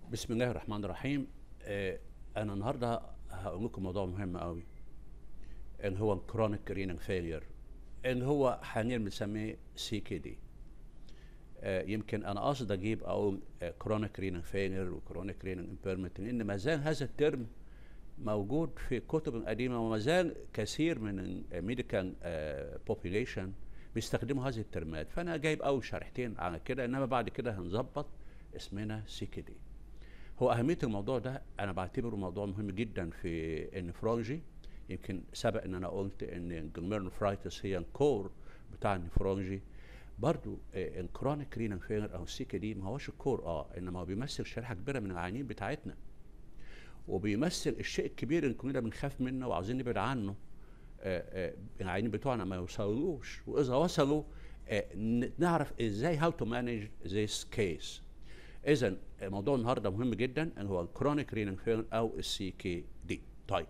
بسم الله الرحمن الرحيم. انا النهارده هقول لكم موضوع مهم قوي، اللي هو الكرونيك رينال فيلير، اللي هو حاليا بنسميه سي كي دي. يمكن انا قاصد اجيب اقول كرونيك رينال فيلير وكرونيك رينال امبيرمنت، لان ما زال هذا الترم موجود في كتب قديمه، وما زال كثير من الميديكال بوبيليشن بيستخدموا هذه الترمات. فانا جايب اول شريحتين على كده، انما بعد كده هنظبط اسمنا سي كي دي. هو أهمية الموضوع ده أنا بعتبره موضوع مهم جدا في النفرولوجي. يمكن سبق إن أنا قلت إن الجلوميرولوفرايتس هي الكور بتاع النفرولوجي. برضو الكرونيك رينال فيلر أو السي كي دي ما هوش الكور، إنما هو بيمثل شريحة كبيرة من العيانين بتاعتنا، وبيمثل الشيء الكبير اللي كلنا بنخاف منه وعاوزين نبعد عنه. العيانين بتوعنا ما يوصلوش، وإذا وصلوا نعرف إزاي how to manage this case. إذا موضوع النهارده مهم جدا، اللي هو الكرونيك رينال فيلر او السي كي دي. طيب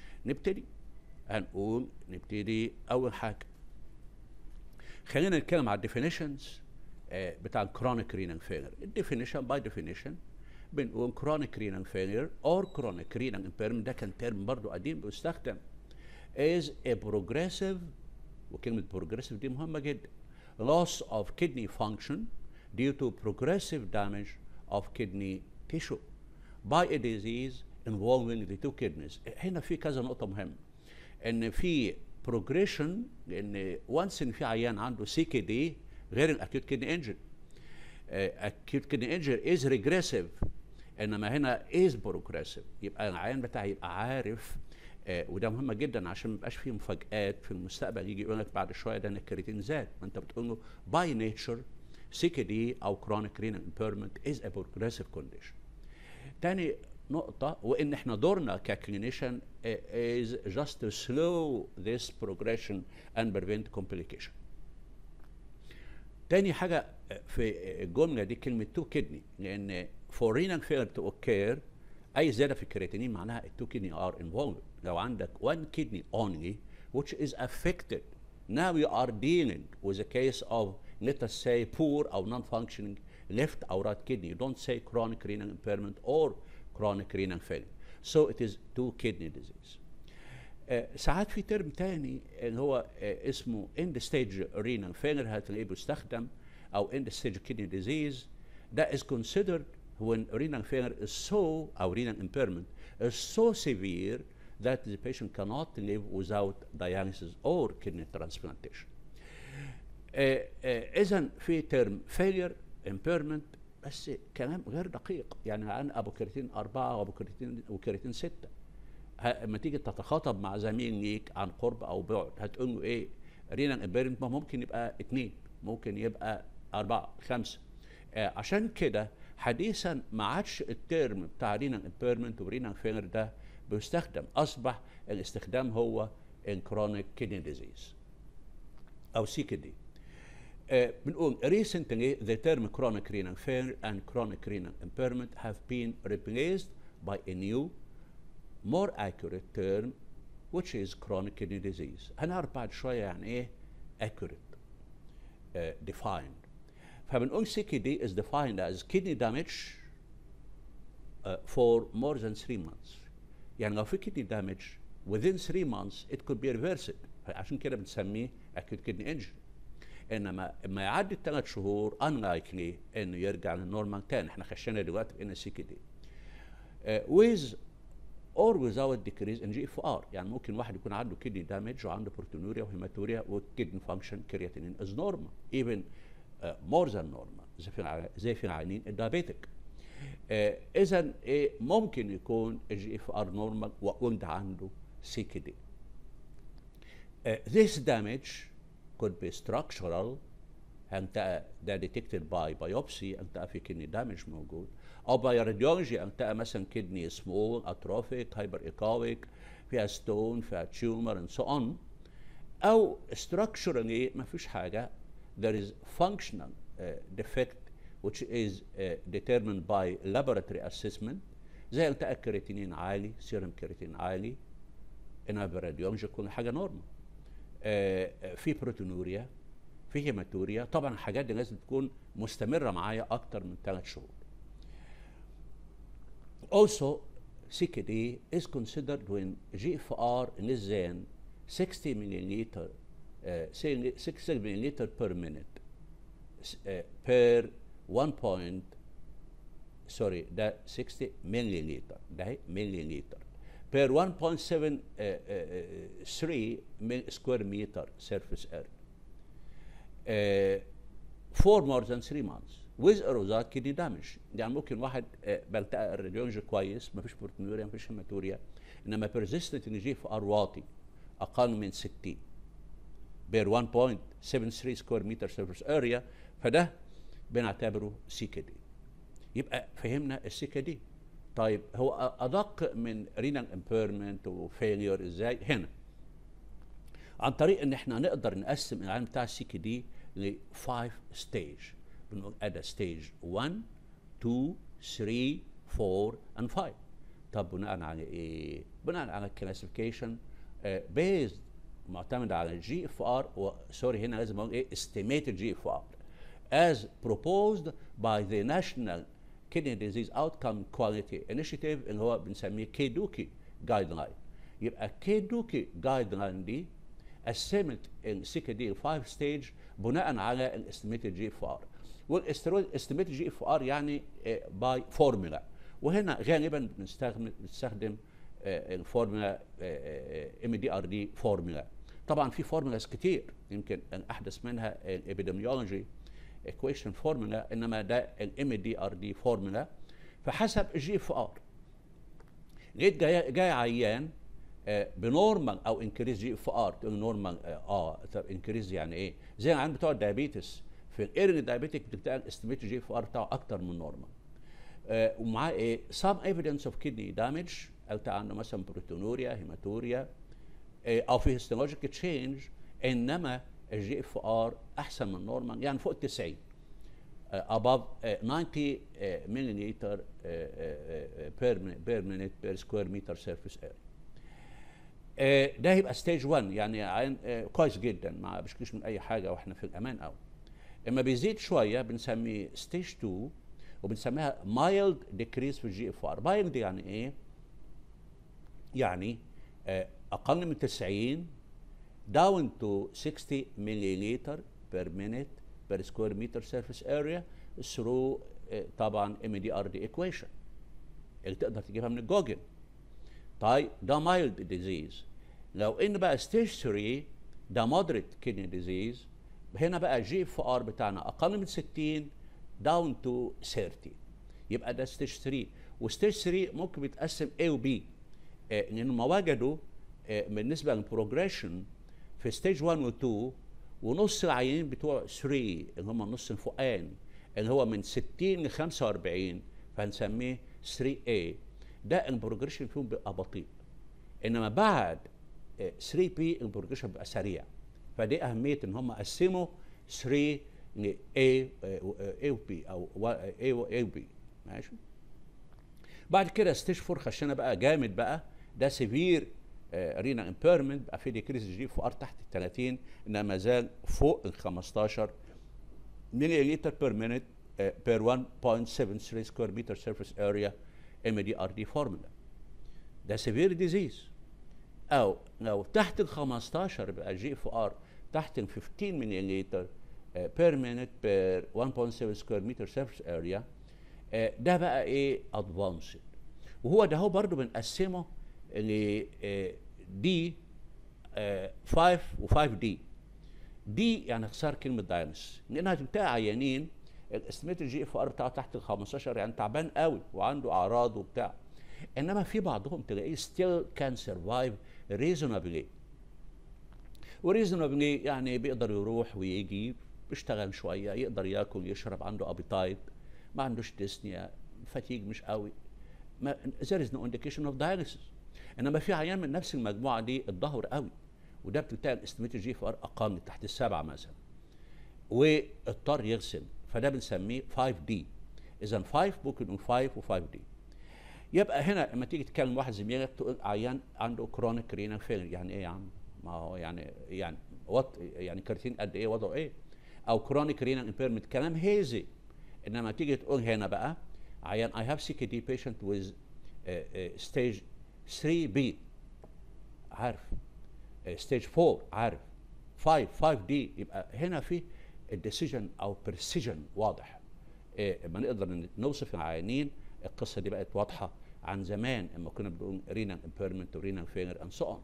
نبتدي اول حاجه، خلينا نتكلم على الديفينيشنز بتاع الكرونيك رينال فيلر. الديفينيشن باي ديفينيشن بنقول كرونيك رينال فيلر اور كرونيك رينال امبيرمنت، ده كان ترم برضو قديم بيستخدم is a progressive، وكلمه progressive دي مهمه جدا، loss of kidney function due to progressive damage of kidney tissue by a disease involving the two kidneys. هنا في كذا نقطة مهمة، إن في progression، لأن once إن في عيان عنده سي كي دي غير الأكيوت كدني انجري. acute kidney injury is regressive، إنما هنا is progressive. يبقى العيان بتاعي يبقى عارف، وده مهم جدا عشان ما يبقاش فيه مفاجآت في المستقبل يجي يقول لك بعد شوية ده إن الكرياتين زاد، ما أنت بتقول له by nature CKD أو chronic renal impairment is a progressive condition. تاني نقطة، وإن إحنا دورنا ككلينيشن is just to slow this progression and prevent complication. تاني حاجة في الجملة دي كلمة two kidney، لأن for renal failure to occur أي زيادة في الكرياتينين معناها two kidney are involved. لو عندك one kidney only which is affected, now you are dealing with a case of, let us say, poor or non-functioning left or right kidney. You don't say chronic renal impairment or chronic renal failure. So it is two kidney disease. ساعات في ترم تاني اللي هو اسمه end stage renal failure، هتلاقيه بيستخدم، أو end stage kidney disease. That is considered when renal failure is so, أو renal impairment is so severe that the patient cannot live without dialysis or kidney transplantation. إذا في ترم failure impairment، بس كلام غير دقيق، يعني عن أبو كرياتين 4 وأبو كرياتين 6. لما تيجي تتخاطب مع زميل ليك عن قرب أو بعد هتقول له إيه؟ رينال impairment ممكن يبقى 2، ممكن يبقى 4 5. عشان كده حديثا ما عادش الترم بتاع رينال impairment ورينال فيلر ده بيستخدم، أصبح الاستخدام هو chronic kidney disease أو CKD. بنقول recently the term chronic renal failure and chronic renal impairment have been replaced by a new more accurate term which is chronic kidney disease. هنعرف بعد شوية يعني إيه accurate defined. فبنقول CKD is defined as kidney damage for more than 3 months. يعني لو في kidney damage within 3 months it could be reversed، عشان كده بنسميه acute kidney injury. انما ما يعدي ال3 شهور unlikely انه يرجع للنورمال تاني. احنا خشينا دلوقتي ان سي كي دي with or without decrease in GFR. يعني ممكن واحد يكون عنده كدني دامج وعنده بروتونوريا وهيماتوريا والكدني فانكشن كرياتينين از نورمال even more than normal، زي في العيانين الدايابيتك. اذا ممكن يكون الجي اف ار نورمال وقلت عنده سي كي دي. This damage could be structural، انت ده detected by biopsy، انت في كدني دامج موجود، او باي راديولوجي انت مثلا كدني سمول اتروفيك هايبر ايكويك فيها ستون فيها تيومر and so on، او structurally ما فيش حاجه. there is functional defect which is determined by laboratory assessment، زي التقى الكرياتينين عالي، سيرم كرياتين عالي، انها براديولوجي كل حاجه نورمال. في بروتونوريا، في هيماتوريا، طبعا الحاجات دي لازم تكون مستمره معايا اكتر من 3 شهور. Also, CKD is considered when GFR less than 60 milliliter, 60 milliliter per minute per 1 point. سوري ده 60 مليلتر، ده مليلتر per 1.73 سكوير متر surface area for more than 3 months with a result kidney damage. يعني ممكن واحد بلتقى الراديولوجي كويس، مفيش بروتينوريا مفيش هيماتوريا، انما persistent ان جي في ار واطي اقل من 60 per 1.73 سكوير متر surface area، فده بنعتبره سي كي دي. يبقى فهمنا السكه دي. طيب هو ادق من رينال امبيرمنت وفيلير ازاي؟ هنا عن طريق ان احنا نقدر نقسم العالم بتاع السكه دي ل 5 ستيج. بنقول ادي ستيج 1 2 3 4 and 5. طب بناء على ايه؟ بناء على الكلاسيفيكيشن بيزد معتمد على الجي اف ار، سوري هنا لازم اقول ايه؟ استيميتد جي اف ار as proposed by the National Kidney Disease Outcome Quality Initiative اللي هو بنسميه كيدوكي جايد لاين. يبقى كيدوكي جايد لاين دي قسمت السكه دي 5 ستيج بناء على الاستيميتد جي اف ار. والاستيميتد جي اف ار يعني باي فورمولا، وهنا غالبا بنستخدم الفورمولا ام دي ار دي فورمولا. طبعا في فورمولاز كتير، يمكن احدث منها الابيديميولوجي equation فورمولا، انما ده الام دي ار دي فورمولا. فحسب الجي اف ار لقيت جاي عيان بنورمال او انكريز جي اف ار. تقول نورمال طب انكريز يعني ايه؟ زي العيان بتوع الدايابيتس في الايرن دايابيتيك بتلاقي الاستيميت جي اف ار بتاعه اكتر من نورمال. ومعاه ايه؟ some evidence of kidney damage، او عنده مثلا بروتونوريا هيماتوريا او في هيستولوجيك تشينج، انما الجي اف ار احسن من نورمال، يعني فوق 90 above 90 مليلتر بير مينيت بير سكوير متر سيرفيس اريا. ده يبقى ستيج 1، يعني عين كويس جدا ما بيشكيش من اي حاجه واحنا في الامان قوي. اما بيزيد شويه بنسميه ستيج 2، وبنسميها مايلد ديكريس في الجي اف ار. مايلد يعني ايه؟ يعني اقل من 90 down to 60 milliliter per minute per square meter surface area through طبعا MDRD equation اللي تقدر تجيبها من الجوجل. طيب ده mild disease. لو ان بقى stage 3 ده moderate kidney disease، هنا بقى جي اف ار بتاعنا اقل من 60 down to 30، يبقى ده stage 3. وستيج 3 ممكن بيتقسم A و B، لان ما وجدوا بالنسبه للبروجريشن في ستيج 1 و 2 ونص العيانين بتوع 3 اللي هم النص الفوقان اللي هو من 60 ل 45، فهنسميه 3A. ده البروجريشن فيهم بيبقى بطيء، انما بعد 3B البروجريشن بيبقى سريع. فدي اهميه ان هم قسموا 3 ل A و B او A و B. ماشي. بعد كده ستيج 4 خشنا بقى جامد بقى، ده سيفير رينا امبيرمنت، بقى في ديكريس جي اف ار تحت ال 30، انما ما زال فوق ال 15 مليلتر بير مينيت بير 1.73 سكوير متر سيرفيس اريا ام دي ار دي فورمولا. ده سيفير ديزيز. او لو تحت ال 15 بقى جي اف ار تحت ال 15 مليلتر بير مينيت بير 1.7 سكوير متر سيرفيس اريا، ده بقى ايه؟ ادفانسد. وهو ده هو برضه بنقسمه ل دي 5 و5 دي. دي يعني اختصار كلمه دايلس، لانها بتلاقي عيانين الاستيميت الجي اف ار بتاعه تحت ال 15 يعني تعبان قوي وعنده اعراض وبتاع، انما في بعضهم تلاقيه ستيل كان سرفايف ريزونابلي. وريزونابلي يعني بيقدر يروح ويجي، بيشتغل شويه، يقدر ياكل يشرب، عنده ابيتايت، ما عندوش ديسنيا، فاتيج مش قوي، there is no indication of dialysis. انما في عيان من نفس المجموعه دي الظهر قوي، وده بتلاقي الاستيميت جي اف ار اقل تحت السبعه مثلا، واضطر يغسل، فده بنسميه 5 دي. اذا 5 ممكن نقول 5 و5 دي. يبقى هنا لما تيجي تكلم واحد زميلك تقول عيان عنده كرونيك رينال فيلر، يعني ايه يا عم؟ ما هو يعني يعني كرياتين قد ايه؟ وضعه ايه؟ او كرونيك رينال امبيرمنت، كلام هيزي. انما تيجي تقول هنا بقى عيان I have CKD patient with ستيج 3 بي عارف، ستيج 4 عارف، 5 دي. يبقى هنا في الديسيجن او بريسيجن واضح. لما نقدر نوصف العيانين القصه دي بقت واضحه عن زمان اما كنا بنقول رينال امبيرمنت ورينال فيلر اند سو اون.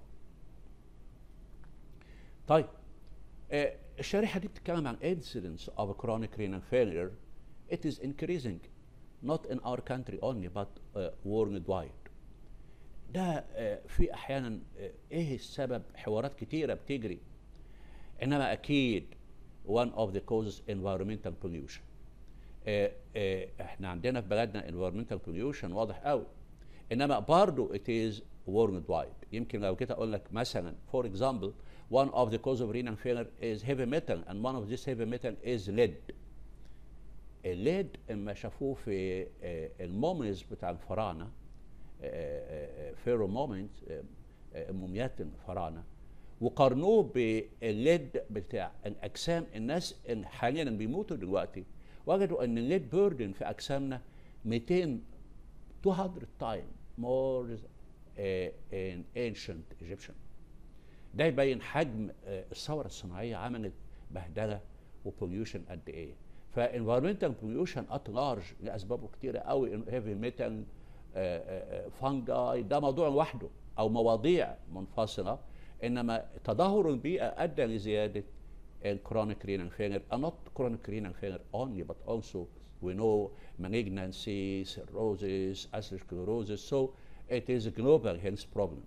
طيب الشريحه دي بتتكلم عن incidence of chronic renal failure. It is increasing not in our country only but worldwide. ده في احيانا ايه السبب؟ حوارات كتيره بتجري، انما اكيد one of the causes environmental pollution. احنا عندنا في بلدنا environmental pollution واضح قوي، انما برضه it is worldwide. يمكن لو كده اقول لك مثلا for example one of the causes of renal failure is heavy metal and one of this heavy metal is lead. الليد اما شافوه في الموميز بتاع الفراعنه، فيرو مومنت، موميات الفراعنه، وقارنوه بالليد بتاع الاجسام الناس اللي حاليا بيموتوا دلوقتي، وجدوا ان الليد بيردن في اجسامنا 200 times more in ancient Egyptian. ده يبين حجم الثوره الصناعيه عملت بهدله وبوليوشن قد ايه. فانفيرمنتال بوليوشن ات لارج لاسبابه كتيره قوي، هيفي ميتال، فانجاي، ده موضوع لوحده او مواضيع منفصله، انما تدهور البيئه ادى لزياده الكرونيك رينال فيلر. not chronic renal failure only but also we know malignancy, cirrhosis, atherosclerosis, so it is a global health problem.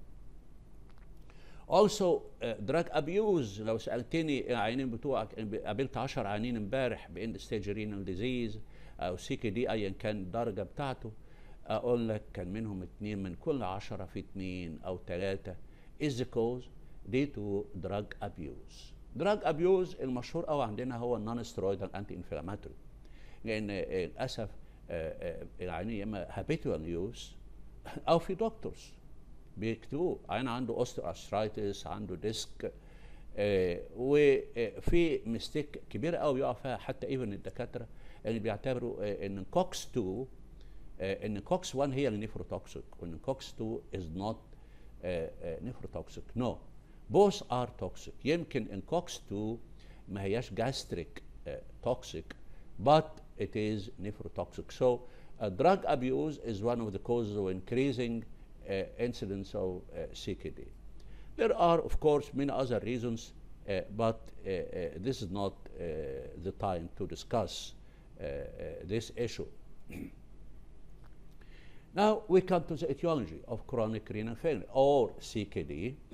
Also drug abuse. لو سالتني العيانين بتوعك، قابلت 10 عيانين امبارح باند ستيج رينال ديزيز او سي كي دي ايا كان الدرجه بتاعته، اقول لك كان منهم 2 من كل 10 في 2 او 3 is the cause due to drug abuse. drug abuse المشهور قوي عندنا هو النون ستيرويدال انتي انفلاماتوري، لان للاسف العيانين يا اما هابيتوال يوز او في دكتورز بيكتبوه عيان عنده اوستيوارثرايتس، عنده ديسك، وفي ميستيك كبيره قوي بيقع فيها حتى ايفن الدكاتره اللي بيعتبروا ان كوكس 2 ان كوكس 1 هي النيفروتوكسيك، وان كوكس 2 از نوت نيفروتوكسيك. نو، both are toxic. يمكن ان كوكس 2 ما هياش gastric toxic but it is nephrotoxic. So drug abuse is one of the causes of increasing incidence of CKD. There are of course many other reasons, but this is not the time to discuss this issue. Now we come to the etiology of chronic renal failure or CKD.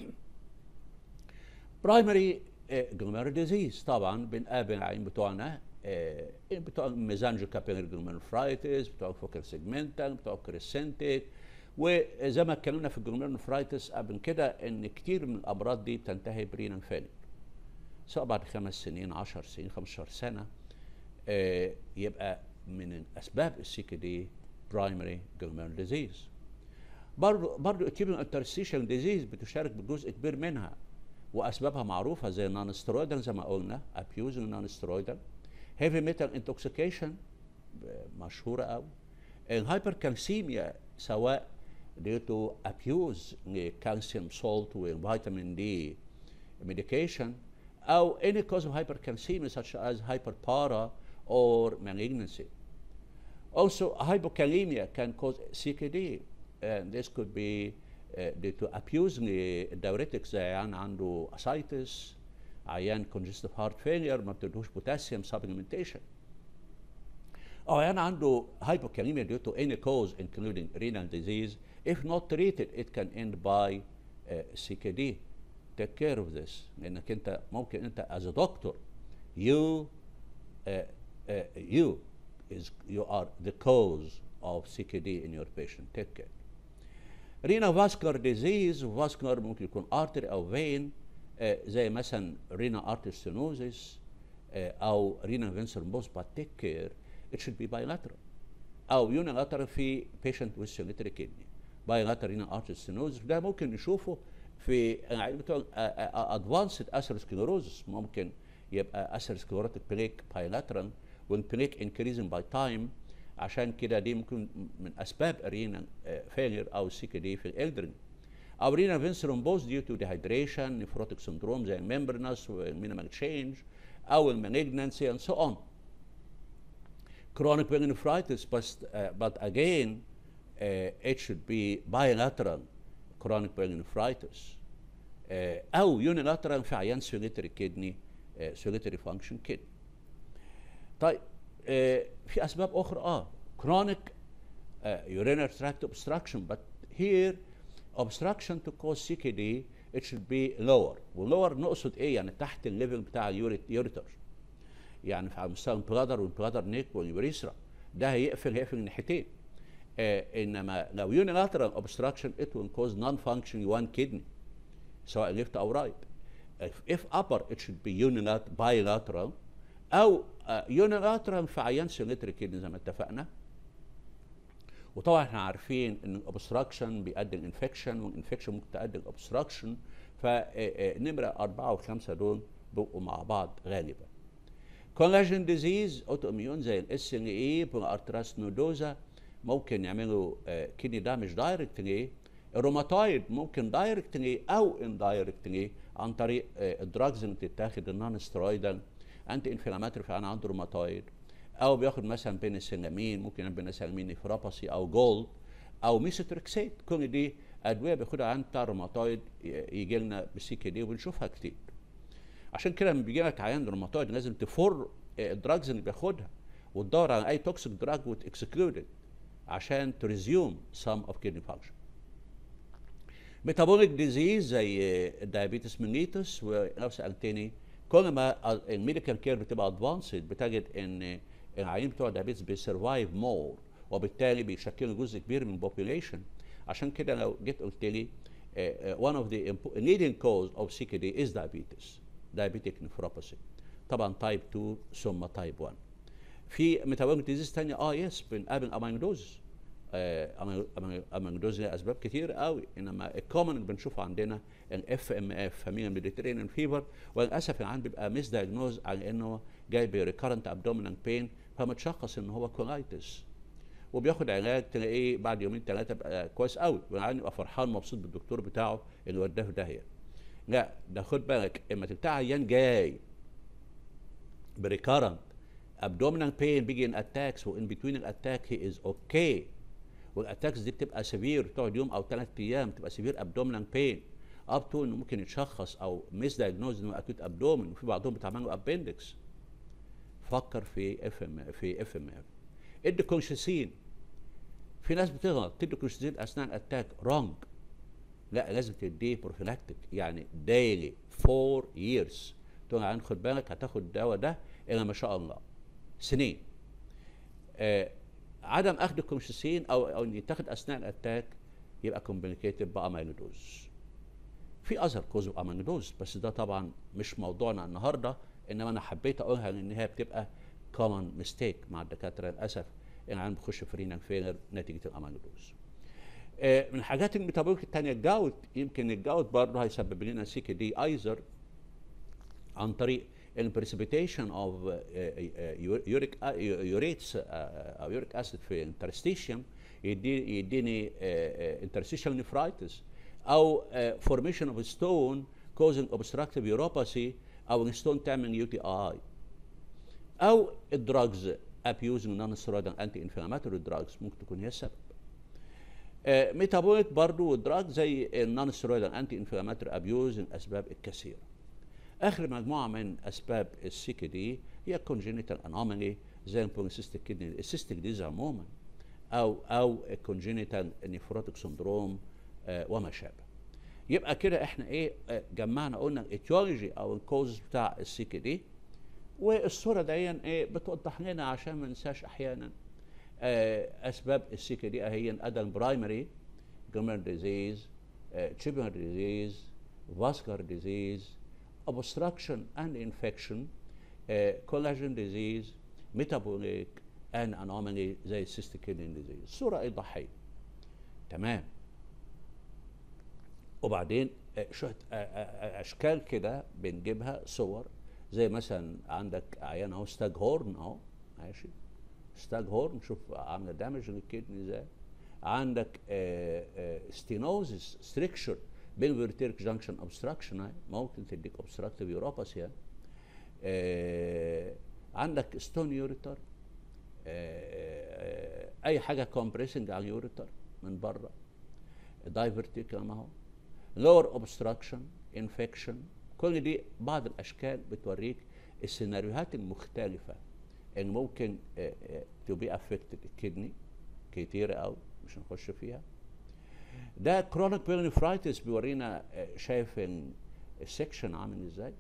Primary glomerular disease. طبعا بنقابل العيان بتوعنا بتوع ميزانجو كابيلاري جلوميرولوفرايتس، بتوع فوكال سيجمنتال، بتوع كريسنتيك. وزي ما اتكلمنا في الجلوميرولوفرايتس قبل كده ان كتير من الامراض دي بتنتهي برينال فيلير، سواء بعد 5 سنين 10 سنين 15 سنه. يبقى من اسباب السي كي دي برايمري جلوميرولار ديزيز. برضه التيوبينال انترستيشن ديزيز بتشارك بجزء كبير منها، واسبابها معروفه زي النون ستيرويدال زي ما قلنا، ابيوز النون ستيرويدال، هيفي ميتال انتوكسيكيشن مشهوره قوي، الهايبركالسيميا سواء due to abuse لكالسيوم سولت وفيتامين دي medication او any cause of hypercalcemia such as hyperpara or malignancy. Also hypokalemia can cause CKD, and this could be due to abuse الدايوريتكس زي عيان عنده ascites، عيان congestive heart failure ما بتدوش potassium supplementation، أو عيان عنده hypokalemia due to any cause including renal disease. If not treated it can end by CKD. Take care of this. لأنك أنت ممكن أنت as a doctor you are the cause of CKD in your patient. Take care. Renal vascular disease. vascular ممكن يكون artery أو vein زي مثلا renal artery stenosis أو renal vein thrombosis. But take care it should be bilateral أو unilateral في patient with solitary kidney. bilateral renal artery stenosis ده ممكن نشوفه في بتوع advanced atherosclerosis. ممكن يبقى atherosclerotic plaque bilateral when plaque increasing by time عشان كده دي ممكن من اسباب الرينال فيلير او السي كي دي في الالدرنج. او رينال فين ثرومبوز ديو تو ديهايدريشن، نيفروتيك سندروم زي الممبرنس والمينيمال تشينج او المالجنسي and so on. Chronic pyelonephritis, but again it should be bilateral chronic pyelonephritis او unilateral في عيان سوليتري كدني، سوليتري فانكشن كدني. طيب في اسباب اخرى chronic urinary tract obstruction, but here obstruction to cause CKD it should be lower. والlower نقصد ايه؟ يعني تحت الليفل بتاع اليوريتر، يعني على مستوى البلادر والبلادر نيك واليوريثرا، ده هيقفل الناحيتين. انما لو unilateral obstruction it will cause non-functioning one kidney سواء left او right. if upper it should be bilateral او unilateral في عيان سوليتري كدني زي ما اتفقنا. وطبعا احنا عارفين ان الاوبستراكشن بيؤدي الانفكشن، والانفكشن ممكن تؤدي الاوبستراكشن، فنمره 4 و5 دول بيبقوا مع بعض غالبا. كولاجين ديزيز اوتو اميون زي الاس ال اي بارتراس نودوزا ممكن يعملوا كدني دامج دايركتلي. الروماتويد ممكن دايركتلي او اندايركتلي عن طريق الدراجز اللي بتتاخد النون سترويدال انتي انفلاماتوري في عنده روماتويد، او بياخد مثلا بينسلامين، ممكن يعمل بينسلامين نيفراباسي او جولد او ميثوتريكسيت. كل دي ادويه بياخدها عند بتاع الروماتويد يجي لنا بالسي كي دي وبنشوفها كتير. عشان كده لما بيجي لك عيان روماتويد لازم تفر الدراجز اللي بياخدها وتدور على اي توكسيك دراج وتكسكلود عشان تريزيوم سام اوف كيدني فانكشن. ميتابوليك ديزيز زي الدايابيتس ميليتس، ولو سالتني كل ما الميديكال كير بتبقى ادفانسد بتجد ان العيانين بتوع الدايابيتس بيسرفايف مور، وبالتالي بيشكلوا جزء كبير من البوبيوليشن. عشان كده لو جيت قلت لي one of the leading cause of CKD is diabetic nephropathy، طبعا تايب 2 ثم تايب 1. في ميتابوليك ديزيز ثانيه يس بنقابل اميلودوز. اميلودوز لها اسباب كتير قوي، انما الكومن اللي بنشوفه عندنا الاف ام اف فاميليا ميديترينيان فيبر، وللاسف العيان بيبقى ميس دايجنوز على انه جاي بريكارنت ابدومينال بين، فمتشخص ان هو كولايتس وبياخد علاج، تلاقيه بعد يومين ثلاثه بقى كويس قوي، والعيان يبقى فرحان مبسوط بالدكتور بتاعه اللي وداه في داهيه. لا ده خد بالك، اما تلاقي عيان جاي بريكارنت abdominal pain بيجي ان اتاكس، وان بتوين الاتاك هي از اوكي، والاتاكس دي بتبقى سيفير، بتقعد يوم او 3 ايام تبقى سيفير abdominal pain اب تو انه ممكن يتشخص او ميس دايجنوز انه اكيوت ابدومن، وفي بعضهم بيتعمل له ابندكس. فكر في اف ام اف. ادي كونشيسين. في ناس بتغلط تدي كونشيسين اثناء الاتاك، رونج. لا لازم تديه بروفيلاكتيك، يعني دايلي 4 years. تقول له خد بالك هتاخد الدواء ده الى ما شاء الله سنين. عدم اخذ الكونشيسين او ان يتاخد اثناء الاتاك يبقى كومبليكيتد باميلودوز. في اذر كوز اوف اميلودوز، بس ده طبعا مش موضوعنا النهارده، انما انا حبيت اقولها لان هي بتبقى كومن ميستيك مع الدكاتره للاسف، العيان بيخش في رينال فيلر نتيجه الاميلودوز. من الحاجات الميتابوليك الثانيه الجاوت، يمكن الجاوت برضه هيسبب لنا سي كي دي ايزر عن طريق البريسبيتيشن اوف يوريتس او يوريك اسيد في الانترستيشيوم، يديني انترستيشال نيفرايتس، او فورميشن اوف ستون كوزنج اوبستراكتيف يوروباثي، او الستون تعمل يو تي اي، او الدراجز ابيوزنج نون ستيرويدال انتي انفلاماتوري دراجز ممكن تكون هي السبب. ميتابوليك برضه والدراج زي النون ستيرويدال انتي انفلاماتوري ابيوز الاسباب الكثيره. اخر مجموعه من اسباب السي كي دي هي كونجينيتال انومالي زي البوليسيستيك كدني، السيستيك ديز عموما، او كونجينيتال نيفروتيك سندروم وما شابه. يبقى كده احنا ايه جمعنا قلنا الايتيولوجي او الكوز بتاع السي كي دي، والصوره دي ايه بتوضح لنا عشان ما ننساش احيانا اسباب السي كي دي اهي: ادل برايمري جلوميرولار ديزيز، تشيبولار ديزيز، فاسكولار ديزيز، obstruction and infection, collagen disease, metabolic and anomaly زي cystic kidney disease. الصورة إيضاحية. تمام. وبعدين شوية أشكال كده بنجيبها صور، زي مثلا عندك عيان أهو ستاج هورن أهو ماشي، ستاج هورن، شوف عامله دامج للكدني ازاي. عندك ستينوزس ستريكشر بالفيرتيرك جانكشن اوبستراكشن، ممكن تديك اوبستراكتيف يوروباثي يعني. عندك ستون يوريتر، اي حاجه كومبريسنج على اليوريتر من بره، دايفرتيكلم اهو، لور اوبستراكشن، انفكشن. كل دي بعض الاشكال بتوريك السيناريوهات المختلفه ان ممكن تو بي افكتد الكدني، كتيره قوي مش هنخش فيها. ده كرونيك بيرنفرايتس بيورينا، شايف ان السكشن عامل ازاي.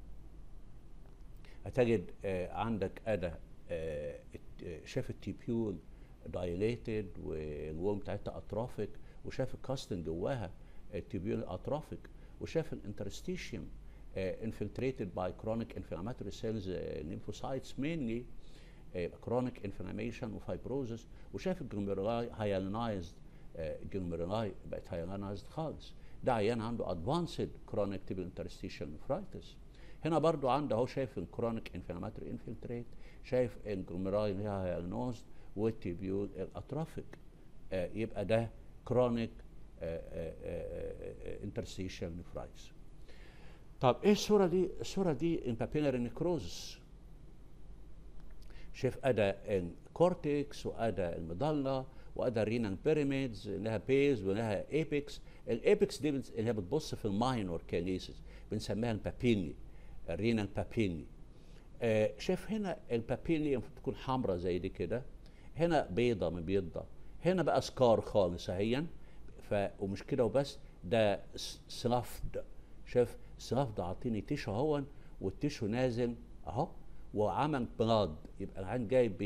هتجد عندك ادى شايف التيبيول دايليتد والوول بتاعتها اترافيك، وشايف الكاستن جواها التيبيول اترافيك، وشايف الانترستيشيوم infiltrated by chronic inflammatory cells lymphocytes mainly chronic inflammation وفايبروزس، وشايف الجلوميرولاي هايالينايزد، الجلوميرولاي بقت هايالينايزد خالص. ده عيان عنده ادفانسد كرونيك تيبيول انترستيشال نفرايتس. هنا برضو عنده اهو شايف الكرونيك انفلاماتوري انفلتريت، شايف الجلوميرولاي اللي هي هايالينوزد والتيبيول الاترافيك. يبقى ده كرونيك انترستيشال نفرايتس. طب ايه الصوره دي؟ الصوره دي امبابيلاري نيكروزس. شايف ادى الكورتكس وادى المضله وادى الرينال بيراميدز، لها بيز ولها ايبكس. الايبكس دي اللي هي بتبص في الماينور كانيسيس بنسميها البابيلي، الرينال بابيلي. شايف هنا البابيلي المفروض تكون حمراء زي دي كده، هنا بيضه مبيضه، هنا بقى سكار خالص اهيا. ومش كده وبس، ده سلافد. شايف سلافد عاطيني تيشو اهون، والتيشو نازل اهو وعمل بلاد. يبقى العين جاي ب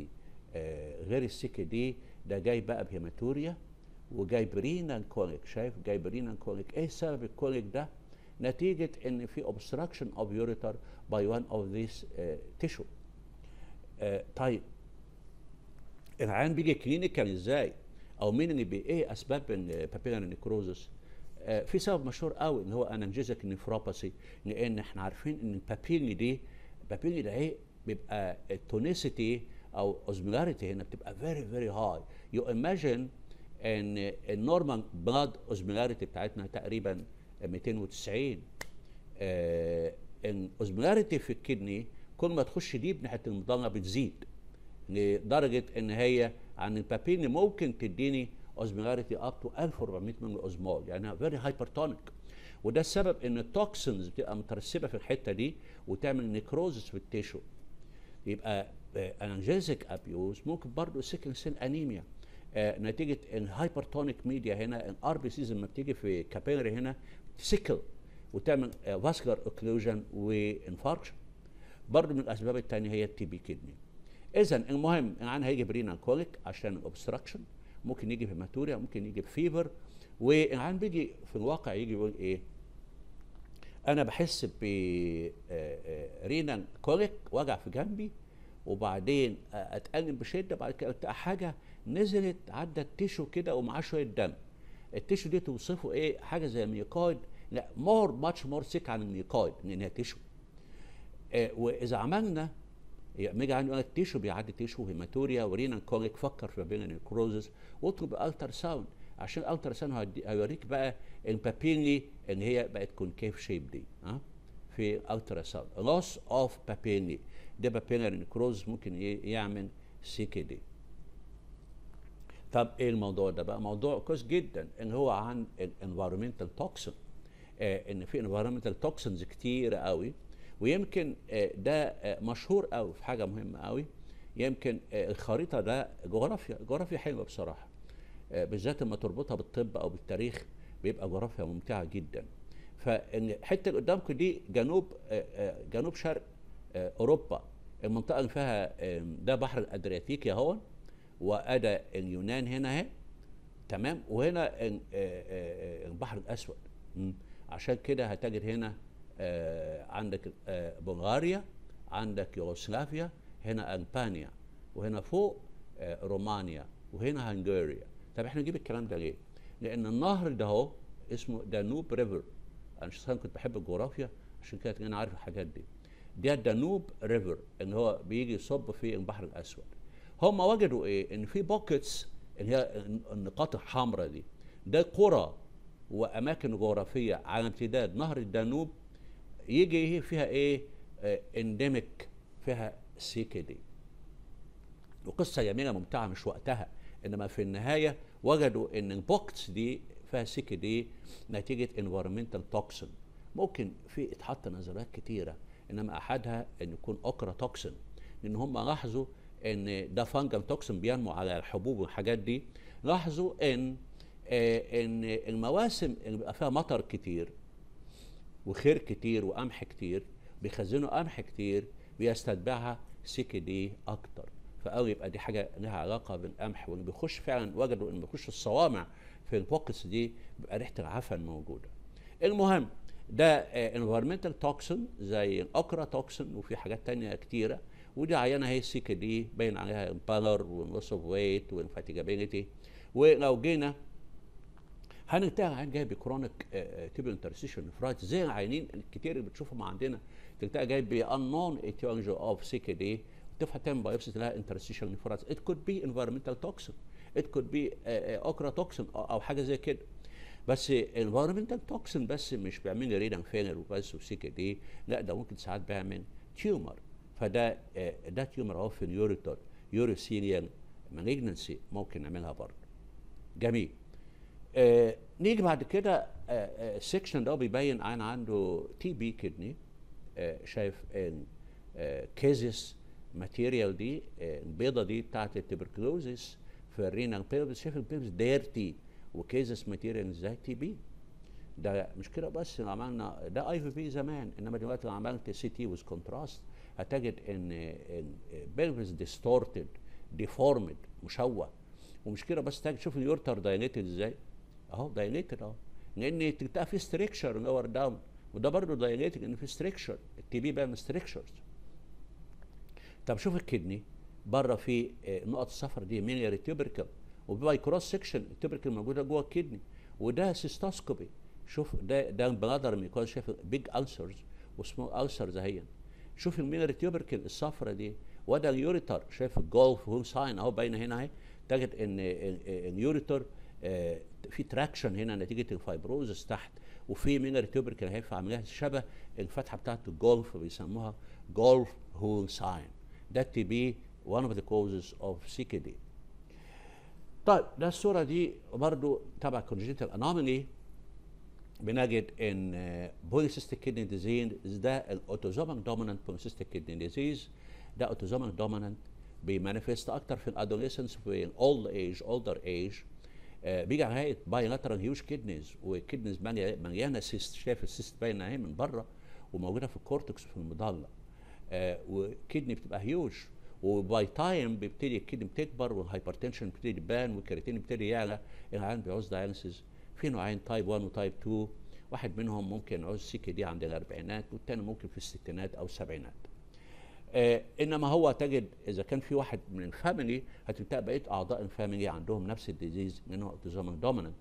غير السكه دي، ده جاي بقى بهيماتوريا وجاي برينال كوليك. شايف جاي برينال كوليك. ايه سبب الكوليك ده؟ نتيجه ان في obstruction of ureter by one of these tissue. طيب العين بيجي كلينيكال ازاي؟ او مين اللي ايه اسباب البابيلاري نيكروزس؟ في سبب مشهور قوي اللي هو انالجيزك نيفروباثي، لان احنا عارفين ان البابيلي ده ايه بيبقى التونيسيتي او اوزمولاريتي هنا بتبقى فيري فيري هاي. يو ايماجين ان النورمال بلاد اوزمولاريتي بتاعتنا تقريبا 290. الاوزمولاريتي في الكدني كل ما تخش ديب ناحيه المضله بتزيد، لدرجه ان هي عن البابيلي ممكن تديني اوزمولاريتي اب تو 1400 ملي اوزمول، يعني فيري هايبرتونيك. وده السبب ان التوكسنز بتبقى مترسبه في الحته دي وتعمل نيكروزس في التيشو. يبقى انالجيزك ابيوز ممكن برضه سيكل سيل انيميا نتيجه الهايبرتونيك ميديا. هنا الار بي سيز لما بتيجي في كابيلري هنا سيكل وتعمل فاسكولار اوكلوجن وانفاركشن. برضه من الاسباب الثانيه هي التي بي كدني. اذا المهم العيان هيجي برينال كوليك عشان الاوبستراكشن، ممكن يجي بهيماتوريا، ممكن يجي بفيفر. والعيان بيجي في الواقع يجي يقول ايه؟ انا بحس ب رينال كوليك، وجع في جنبي، وبعدين اتألم بشده، بعد كده حاجه نزلت عدت تيشو كده ومعاه شويه دم. التيشو دي توصفه ايه؟ حاجه زي ميوكايد، لا ماتش مور سيك عن الميوكايد لان هي تيشو. واذا عملنا لما يجي عندي تيشو بيعدي تيشو هيماتوريا ورينال كوليك، فكر في بين النيكروزس واطلب التر ساوند، عشان الالتر ساوند هيوريك بقى البابيلي ان هي بقت كونكيف شيب دي في الترا ساوند. لوس اوف بابيلي ده بابيلاري نيكروز ممكن يعمل سي كي دي. طب ايه الموضوع ده بقى؟ موضوع كويس جدا ان هو عن الانفيرومنتال توكسين، ان في انفيرومنتال توكسينز كتير قوي. ويمكن ده مشهور قوي في حاجه مهمه قوي. يمكن الخريطه ده جغرافيا حلوه بصراحه، بالذات لما تربطها بالطب او بالتاريخ بيبقى جغرافيا ممتعه جدا. فالحته اللي قدامكم دي جنوب شرق اوروبا، المنطقه اللي فيها ده بحر الادرياتيكي اهو، وادى اليونان هنا اهي، تمام، وهنا البحر الاسود. عشان كده هتجد هنا عندك بلغاريا، عندك يوغوسلافيا، هنا ألبانيا، وهنا فوق رومانيا، وهنا هنغاريا. طب احنا نجيب الكلام ده ليه؟ لأن النهر ده اهو اسمه دانوب ريفر. أنا شخصيا كنت بحب الجغرافيا عشان كده أنا عارف الحاجات دي. ده دانوب ريفر اللي هو بيجي يصب في البحر الأسود. هم وجدوا ايه؟ ان في بوكيتس اللي هي النقاط الحمراء دي، ده قرى واماكن جغرافيه على امتداد نهر الدانوب يجي فيها ايه؟ انديميك، فيها سيكي دي. وقصه جميله ممتعه مش وقتها، انما في النهايه وجدوا ان البوكيتس دي فيها سيكي دي نتيجه انفيرمنتال توكسين. ممكن في اتحط نظريات كتيره، انما احدها ان يكون اوكرا توكسين، لان هم لاحظوا ان ده فانجل توكسين بينمو على الحبوب والحاجات دي. لاحظوا ان المواسم اللي بيبقى فيها مطر كتير وخير كتير وقمح كتير بيخزنوا قمح كتير بيستتبعها سيكي دي اكتر. فقالوا يبقى دي حاجه لها علاقه بالقمح، واللي بيخش فعلا وجدوا ان بيخش الصوامع في البوكس دي بيبقى ريحه العفن موجوده. المهم ده انفيرمنتال توكسين زي الاوكرا توكسين، وفي حاجات تانية كتيره، ودي عينه هي السيكي دي باين عليها البالر واللوس اوف ويت والفاتيجابيلتي. ولو جينا هنلتقي عين جاي بكرونيك تيبل انترستيشن نفرايتس زي العينين الكتير اللي بتشوفهم عندنا، تلتقي جاي بانون ايتيولوجي اوف سيكي دي، تفتح تعمل بايوبسي تلاقي انترستيشن نفرايتس. ات كود بي انفيرمنتال توكسين، ات كود بي اوكرا توكسين او حاجه زي كده. بس الانفيرمنتال توكسين بس مش بيعمل لي رينال فيلر وبس وسيكي دي، لا ده ممكن ساعات بيعمل تيومر. فده ده تيومر اهو في اليوريتر، يوريسيريال مالجنسي ممكن نعملها برضه. جميل. نيجي بعد كده السكشن ده بيبين عن عنده تي بي كدني. شايف ان كيزس ماتيريال دي البيضه دي بتاعت التبركلوزيس في الرينال بيلفس. شايف البيلفس ديرتي وكيزس ماتيريال ازاي تي بي. ده مش كده بس، لو عملنا ده اي في بي زمان، انما دلوقتي لو عملت سي تي ويز كونتراست هتجد ان البيلفس ديستورتد ديفورمد مشوه. ومش كده بس، تجد شوف اليورتر دايليتد ازاي اهو، دايليتد اهو، لان تلقى في ستريكشر لور داون، وده برضه دايليتد لان في ستريكشر. التي بي بيعمل ستريكشرز. طب شوف الكدني بره في نقط الصفر دي مينيري تيوبركل، وباي كروس سكشن التيوبركل موجوده جوه الكدني، وده سيستوسكوبي. شوف ده بلادر ميكوز، شايف بيج السرز وسمول السرز اهي. شوف المينيري تيوبركل الصفرة دي، وده اليوريتر. شايف الجولف هول ساين اهو باينه هنا اهي. تجد ان اليوريتر في تراكشن هنا نتيجه الفايبروزس تحت، وفي مينيري تيوبركل اهي عاملاها شبه الفتحه بتاعت الجولف بيسموها جولف هول ساين. ده تي بي one of the causes of CKD. طيب ده الصوره دي برضو تبع congenital anomaly. بنجد ان polycystic kidney disease ده الاوتوزومال دومينانت polycystic kidney disease. ده اوتوزومال دومينانت بيمانيفست اكتر في الادوليسنس في الاولد ايج اولدر ايج. بيجي على هيئه بايلاترال هيوج كيدنيز، والكيدنيز مليانه سيست. شايف السيست باينه اهي من بره وموجوده في الكورتكس في المظله. والكدني بتبقى هيوج، وباي تايم بيبتدي الكدني بتكبر والهايبرتنشن بيبتدي يبان والكرياتين بيبتدي يعلى. العيان بيعوز داياليسيس. في نوعين تايب 1 وتايب 2، واحد منهم ممكن يعوز سي دي عند الاربعينات، والتاني ممكن في الستينات او السبعينات. انما هو تجد اذا كان في واحد من الفاميلي هتلتقى بقيه اعضاء الفاميلي عندهم نفس الديزيز لانه اوتوزومال دومينانت.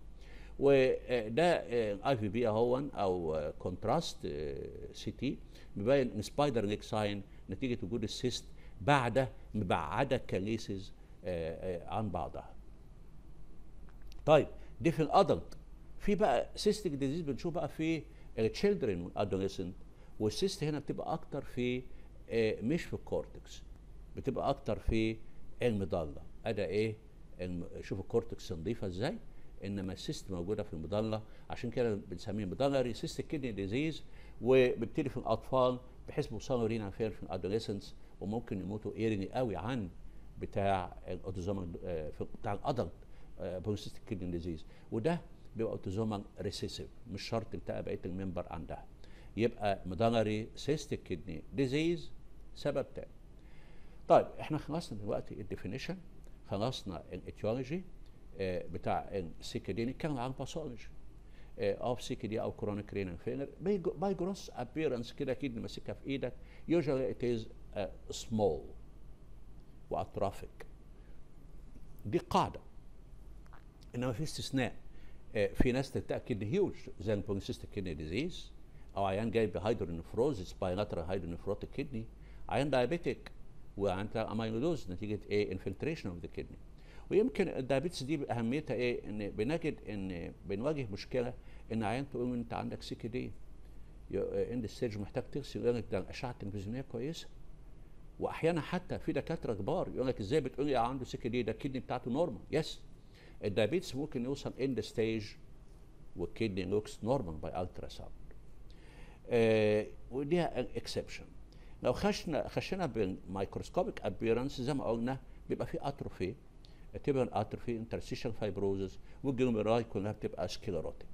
وده اي في بي اهون او كونتراست سي تي بيبين سبايدر ليك ساين نتيجه وجود السيست بعد مبعده كاليسز عن بعضها. طيب دي في الادلت. في بقى سيستيك ديزيز بنشوف بقى في التشيلدرن والادوليسنت، والسيست هنا بتبقى اكتر في مش في الكورتكس، بتبقى اكتر في المظله. ادي ايه شوف الكورتكس نظيفه ازاي، انما السيست موجوده في المظله. عشان كده بنسميه مظلري سيستيك كيدني ديزيز. وبيبتدي في الاطفال بحيث بيوصلوا رينال فير في الادوليسنس، وممكن يموتوا ايرني قوي عن بتاع الاوتوزومال بتاع الادلت بوليسيستيك كيدني ديزيز. وده بيبقى اوتوزومال ريسيسيف، مش شرط تلتقى بقيه الممبر عندها. يبقى مدلري سيستيك كيدني ديزيز سبب تاني. طيب احنا خلصنا دلوقتي الديفينيشن، خلصنا الاتيولوجي بتاع السيكيدي. نتكلم عن الباثولوجي اوف سيكيدي او كرونيك رينال فيلر. باي جروس ابيرنس كده كدني ماسكها في ايدك، يوجوالي ات از سمول واترافيك. دي قاعده، انما في استثناء. في ناس تلتقى كدني هيوج زي البوليسيستيك كدني ديزيز، او عيان جاي بهايدرونيفروزيس بايلاترال هايدرونيفروتيك كدني، عيان دايابيتيك وعندك اميلودوز نتيجه ايه؟ انفلتريشن اوف ذا كدني. ويمكن الدايابيتس دي اهميتها ايه؟ ان بنجد ان بنواجه مشكله ان عيان تقول انت عندك سي كي دي اند ستيج محتاج تغسل، يقول لك ده اشعه تلفزيونيه كويسه. واحيانا حتى في دكاتره كبار يقول لك ازاي بتقول لي عنده سي كي دي؟ ده الكدني بتاعته نورمال. يس، الدايابيتس ممكن يوصل اند ستيج والكدني لوكس نورمال باي الترا ساوند. وليها اكسبشن. لو خشنا بالميكروسكوبيك ابيرنس زي ما قلنا بيبقى في اتروفي، تبقى اتروفي، انترستيشال فايبروزس، والجلوميراي كلها بتبقى سكليروتيك.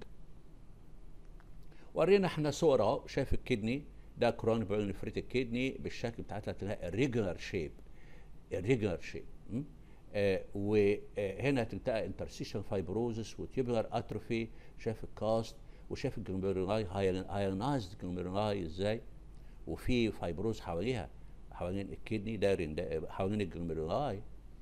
ورينا احنا صور اهو، شايف الكدني ده كرونيك بايلونيفريتيك كدني بالشكل بتاعتها تلاقي الريجولار شيب، الريجولار شيب. وهنا تلتقى انترستيشال فايبروزس وتيبولار اتروفي، شايف الكاست وشايف الجلوميرولاي هايلونايزد جلوميرولاي ازاي، وفي فايبروز حواليها حوالين الكدني دايرين حوالين الجلوميرولاي.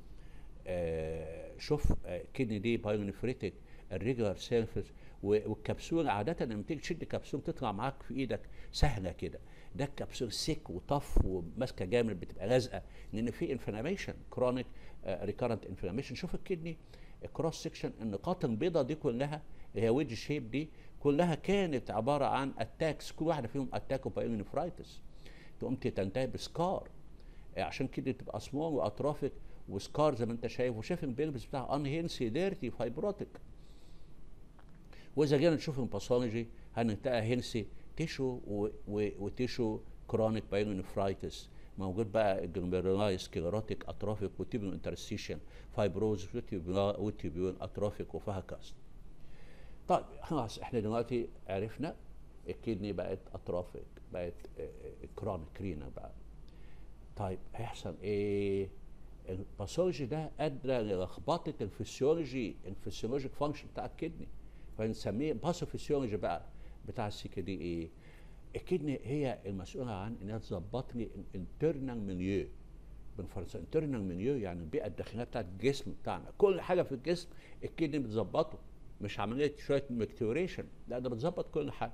شوف الكدني دي بايلونيفريتيك الريجولار سيرفيس، والكبسول عاده لما تيجي تشد كبسول تطلع معاك في ايدك سهله كده، ده الكبسول سيك وطف وماسكه جامد بتبقى لازقه لان في انفلاميشن كرونيك ريكارنت انفلاميشن. شوف الكدني الكروس سكشن، النقاط البيضاء دي كلها اللي هي ويدج شيب دي كلها كانت عباره عن اتاكس، كل واحده فيهم اتاك بايلونيفرايتس تقوم تنتهي بسكار. عشان كده تبقى سمول واترافيك وسكار زي ما انت شايف، وشايف البيلبس بتاعها ان هيلثي ديرتي فايبروتيك. واذا جينا نشوف الباثولوجي هنلتقى هيلثي تيشو وتيشو كرونيك بايلونيفرايتس موجود بقى الجلوميرولاي سكليروتيك اترافيك وتيبيون انترستيشن فايبروز وتيبيون اترافيك وفيها كاست. طيب خلاص احنا دلوقتي عرفنا الكدني بقت اترافيك، بقت كرونيك رينا بقى. هيحصل ايه؟ الباثولوجي ده ادى للخبطه الفسيولوجيك فانكشن بتاع الكدني، فنسميه باثوفيسيولوجي بقى بتاع السي كي دي. ايه؟ الكدني هي المسؤوله عن انها تظبط لي الانترنال ميليو. بالفرنسا انترنال ميليو يعني البيئه الداخليه بتاعت الجسم بتاعنا، كل حاجه في الجسم الكدني بتظبطه، مش عمليه شويه ميكتوريشن، لا ده بتظبط كل حاجه.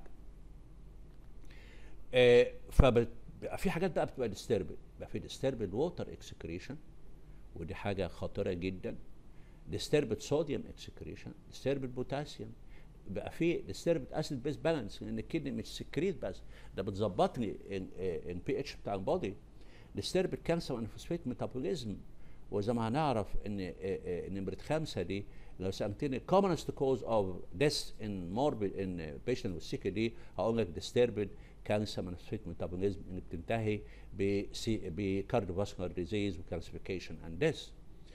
فبقى في حاجات بقى بتبقى ديستربد، بقى في ديستربد ووتر اكسكريشن ودي حاجه خطيره جدا، ديستربد صوديوم اكسكريشن، ديستربد بوتاسيوم، بقى في ديستربد اسيد بيس بالانس لان الكدني مش سكريت بس، ده بتظبط لي البي اتش بتاع البودي، ديستربد كالسيوم اند فوسفات ميتابوليزم. وزي ما هنعرف ان نمره 5 دي لو سالتني commonest cause of death in morbid in patient with CKD هقول لك disturbed calcium and phosphate metabolism اللي بتنتهي بكارديوفاسكولار ديزيز وكالسيفيكيشن اند ديث.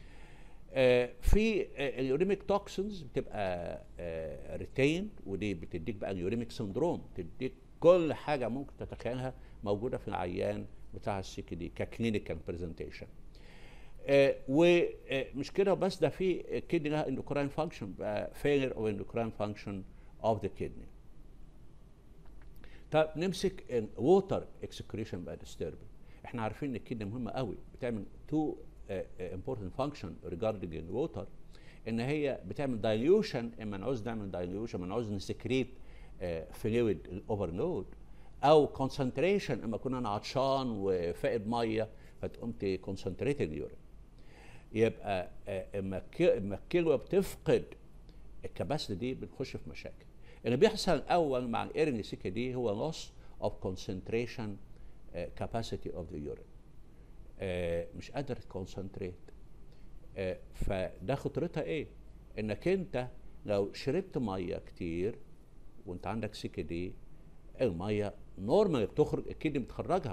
في اليوريميك توكسينز بتبقى ريتيند ودي بتديك بقى اليوريميك سندروم، تديك كل حاجه ممكن تتخيلها موجوده في العيان بتاع السي كي دي ككلينيكال برزنتيشن. ومش كده بس، ده في كدني لها اندوكراين فانكشن بقى فيلر او اندوكراين فانكشن اوف ذا كدني. طب نمسك الووتر اكسكريشن بقى ديسترب. احنا عارفين ان الكدني مهمه قوي، بتعمل تو important function regarding the water، ان هي بتعمل دايليوشن اما نعوز نعمل دايليوشن، اما نعوز نسكريت فلويد الاوفرلود، او كونسنتريشن اما كنا انا عطشان وفائد ميه فتقوم تكونسنتريت اليورين. يبقى اما الكلوه بتفقد الكباسيتي دي بنخش في مشاكل. اللي بيحصل الاول مع الايرلي سي كي دي هو loss of concentration capacity of the urine. مش قادر تكونسنتريت. فده خطرتها ايه؟ انك انت لو شربت ميه كتير وانت عندك سي كي دي الميه نورمال بتخرج الكدني بتخرجها.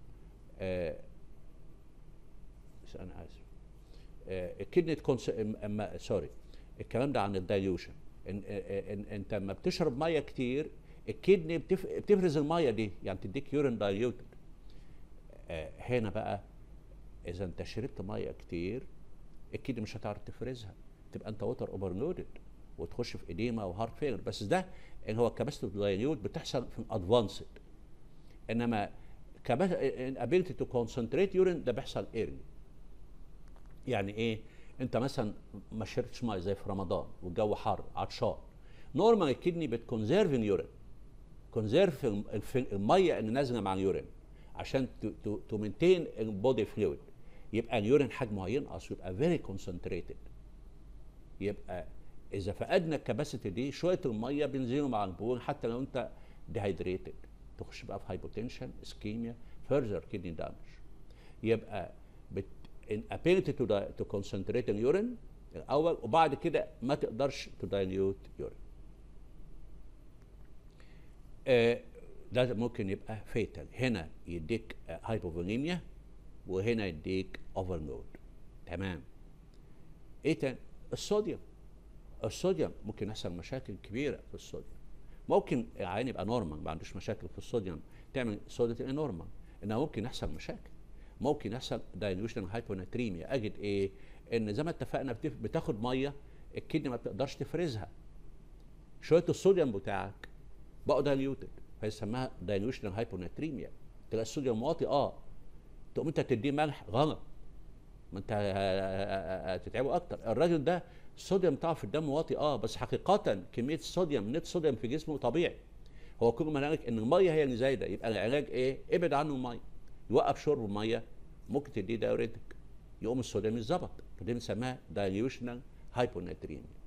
انا اسف. الكدني سوري، الكلام ده عن الدايليوشن. انت لما بتشرب ميه كتير الكدني بتفرز الميه دي يعني تديك يورين دايليوتد. هنا بقى اذا انت شربت ميه كتير الكدني مش هتعرف تفرزها، تبقى انت ووتر اوفرلودد وتخش في اديما وهارت فيلر. بس ده اللي هو كاباسيتي دايليوت بتحصل في الادفانسد، انما ability to concentrate urine ده بيحصل ايرلي. يعني ايه؟ انت مثلا ما شربتش ميه زي في رمضان والجو حر عطشان، نورمال الكدني بتكونزيرف اليورين، كونزيرف الميه اللي نازله مع اليورين عشان تو مينتين البودي فلويد. يبقى اليورين حجمه هينقص ويبقى فيري كونسنتريتد. يبقى اذا فقدنا الكباسيتي دي شويه الميه بينزلوا مع البول حتى لو انت ديهايدريتد، تخش بقى في هايبوتنشن، اسكيميا، فيرذر كيدني دامج. يبقى inability to concentrate in urine الاول، وبعد كده ما تقدرش to dilute urine. ده ممكن يبقى فيتال، هنا يديك هايبوفوليميا وهنا يديك اوفرلود. تمام. ايه تاني؟ الصوديوم. الصوديوم ممكن يحصل مشاكل كبيره في الصوديوم. ممكن العيان يبقى نورمال ما عندوش مشاكل في الصوديوم، تعمل صوديوم نورمال، انها ممكن يحصل مشاكل. ممكن يحصل دايلوشن هايبوناتريميا. اجد ايه؟ ان زي ما اتفقنا بتاخد ميه الكدني ما بتقدرش تفرزها، شويه الصوديوم بتاعك بقوا دايليوتد فيسموها دايلوشن هايبوناتريميا. تلاقي الصوديوم واطي، تقوم انت تديه ملح غلط، ما انت هتتعبه اكتر. الراجل ده الصوديوم بتاعه في الدم واطي بس حقيقه كميه الصوديوم نت صوديوم في جسمه طبيعي. هو كل ما قالك ان الميه هي اللي زايده، يبقى العلاج ايه؟ ابعد عنه الميه، يوقف شرب الميه، ممكن تديه دايوريتك يقوم الصوديوم يتظبط. دي بنسميها دايليوشنال هايبوناتريميا.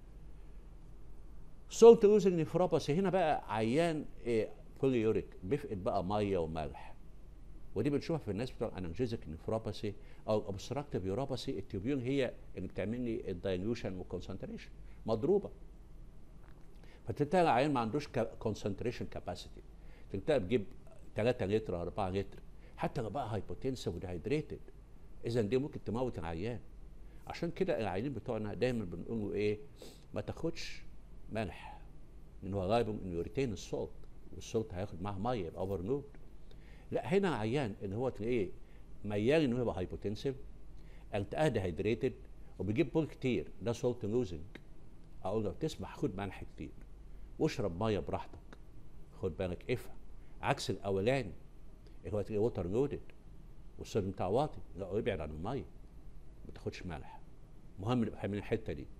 سولت لوزنج نيفروباثي، هنا بقى عيان بوليوريك بيفقد بقى ميه وملح، ودي بنشوفها في الناس بتوع انالجيزك نيفروباثي او اوبستراكتيف يوروباثي. التيوبيول هي اللي بتعمل لي الدايليوشن والكونسنتريشن مضروبه، فتلاقي العيان ما عندوش كونسنتريشن كاباسيتي، تلاقي بتجيب 3 لتر 4 لتر حتى لو بقى هايبوتنسيف وديهايدريتد. اذا دي ممكن تموت العيان. عشان كده العيانين بتوعنا دايما بنقول له ايه؟ ما تاخدش ملح، لان هو غالبا انه يوريتين الصوت، والصوت هياخد معاه ميه يبقى اوفر لود. لا، هنا عيان اللي هو تلاقيه ميال انه يبقى هايبوتنسيف، انت ديهايدريتد وبيجيب بول كتير، ده سولت لوزنج. اقول له تسمح خد ملح كتير واشرب ميه براحتك، خد بالك افهم. عكس الاولاني اللي هو تلاقيه ووتر لودد والصوديوم بتاعه واطي، لا ابعد عن الميه، ما تاخدش ملح. مهم نبقى فاهمين الحته دي.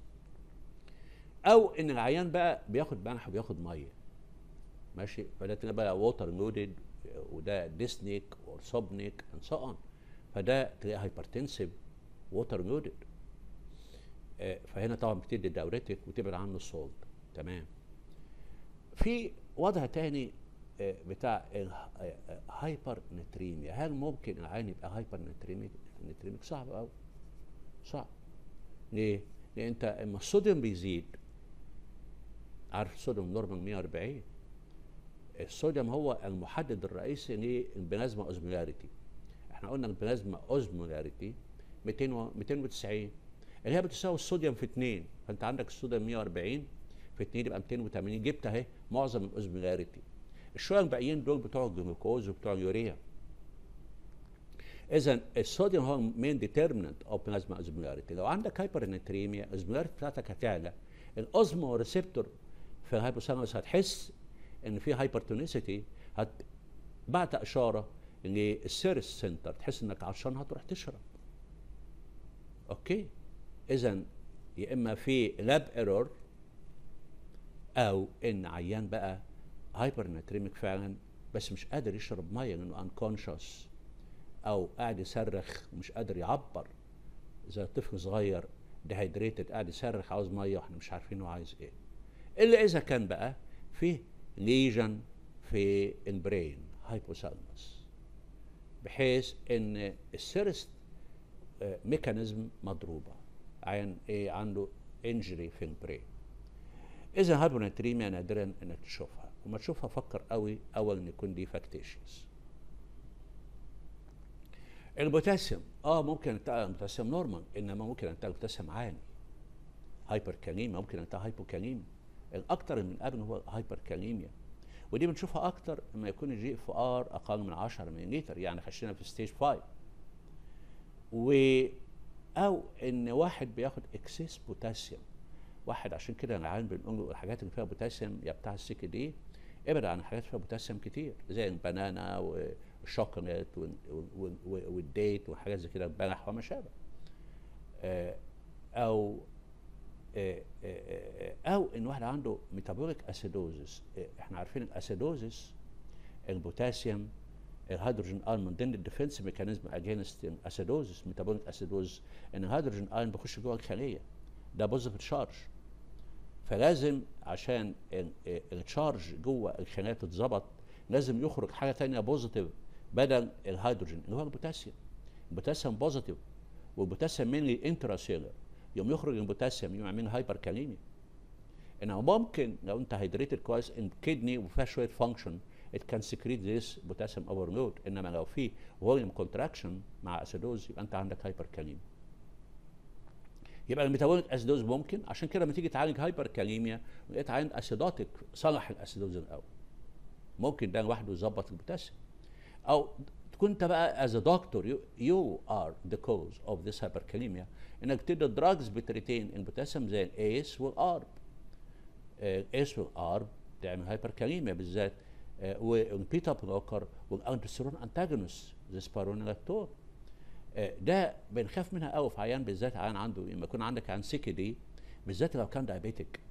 او ان العيان بقى بياخد ملح وبياخد ميه، ماشي، فده تلاقيه بقى ووتر لودد وده ديسنيك وسوبنيك اند سو اون، فده تلاقيه هايبرتنسيف ووتر لودد. فهنا طبعا بتدي داوريتك وتبعد عنه الصولت. تمام. في وضع تاني بتاع هايبر نتريميا. هل ممكن العين يبقى هايبر نتريميك؟ صعب قوي، صعب. ليه؟ لان انت اما الصوديوم بيزيد، عارف الصوديوم نورمال 140، الصوديوم هو المحدد الرئيسي للبلازما اوزمولاريتي. احنا قلنا البلازما اوزمولاريتي 290 اللي هي بتساوي الصوديوم في 2، فانت عندك الصوديوم 140 في 2 يبقى 280، جبت اهي معظم الاوزمولاريتي. الشويه الباقيين دول بتوع الجلوكوز وبتوع اليوريا. اذا الصوديوم هو مين ديترمينانت اوف بلازما اوزمولاريتي. لو عندك هايبر نتريميا الاوزمولاريتي بتاعتك هتعلى، الاوزمو ريسبتور في الهايبوثالاموس هتحس ان في هايبرتونيسيتي، بعت اشاره للسيرس سنتر، تحس انك عطشان هتروح تشرب. اوكي، اذا يا اما في لاب ايرور او ان عيان بقى هايبر ناتريميك فعلا بس مش قادر يشرب ميه لانه انكونشس، او قاعد يصرخ ومش قادر يعبر زي طفل صغير ديهايدريتد قاعد يصرخ عاوز ميه واحنا مش عارفين هو عايز ايه. الا اذا كان بقى فيه ليجن في البرين هايبوثالاموس، بحيث ان السيرست ميكانيزم مضروبه، عين ايه عنده انجري في البرين. اذا هايبوناتريميا نادرا انك تشوفها، وما تشوفها فكر قوي اول ان يكون دي فاكتيشيوس. البوتاسيوم ممكن تلاقي البوتاسيوم نورمال، انما ممكن تلاقي البوتاسيوم عالي، هايبر كاليميا، ممكن تلاقي هايبوكاليميا. الاكثر من قبل هو هايبر كاليميا، ودي بنشوفها اكتر لما يكون الجي اف ار اقل من 10 مللتر، يعني خشينا في ستيج 5. او ان واحد بياخد اكسس بوتاسيوم، واحد عشان كده العيان بنقول له الحاجات اللي فيها بوتاسيوم يا بتاع السكه دي ابعد عن الحاجات اللي فيها بوتاسيوم كتير زي البنانا والشوكولات والديت وحاجات زي كده، البلح وما شابه. او ان واحد عنده ميتابوليك اسيدوزس. احنا عارفين الاسيدوزس البوتاسيوم الهيدروجين ايون من ضمن الديفنس ميكانيزم اجينست اسيدوزس ميتابوليك اسيدوز، ان الهيدروجين ايون بيخش جوه الخليه، ده بوزيتيف تشارج. فلازم عشان التشارج جوه الخلايا تتظبط لازم يخرج حاجه ثانيه بوزيتيف بدل الهيدروجين اللي هو البوتاسيوم. البوتاسيوم بوزيتيف، والبوتاسيوم مينلي انتراسيلر، يوم يخرج البوتاسيوم يوم يعمل هايبر كاليميا. انما ممكن لو انت هيدريتد كويس الكدني وفيها شويه فانكشن it can secrete this potassium overload، انما لو في volume contraction مع اسيدوز يبقى انت عندك هايبر كاليميا. يبقى الميتابوليك اسيدوز ممكن، عشان كده لما تيجي تعالج هايبر كاليميا ولقيت عين اسيداتيك صلح الاسيدوز الاول، ممكن ده لوحده يظبط البوتاسيوم. او تكون انت بقى as a doctor you are the cause of this hyperkalemia، انك تدي دراجز بتريتين البوتاسيوم زي الايس والارب. الايس والارب تعمل هايبركاليميا بالذات، والبيتا بلوكر والانتستيرون انتاجونست زي سبارونيلاتور. ده بنخاف منها قوي في عيان، بالذات عيان عنده لما يكون عندك عيان سيكي دي، بالذات لو كان دايابيتك.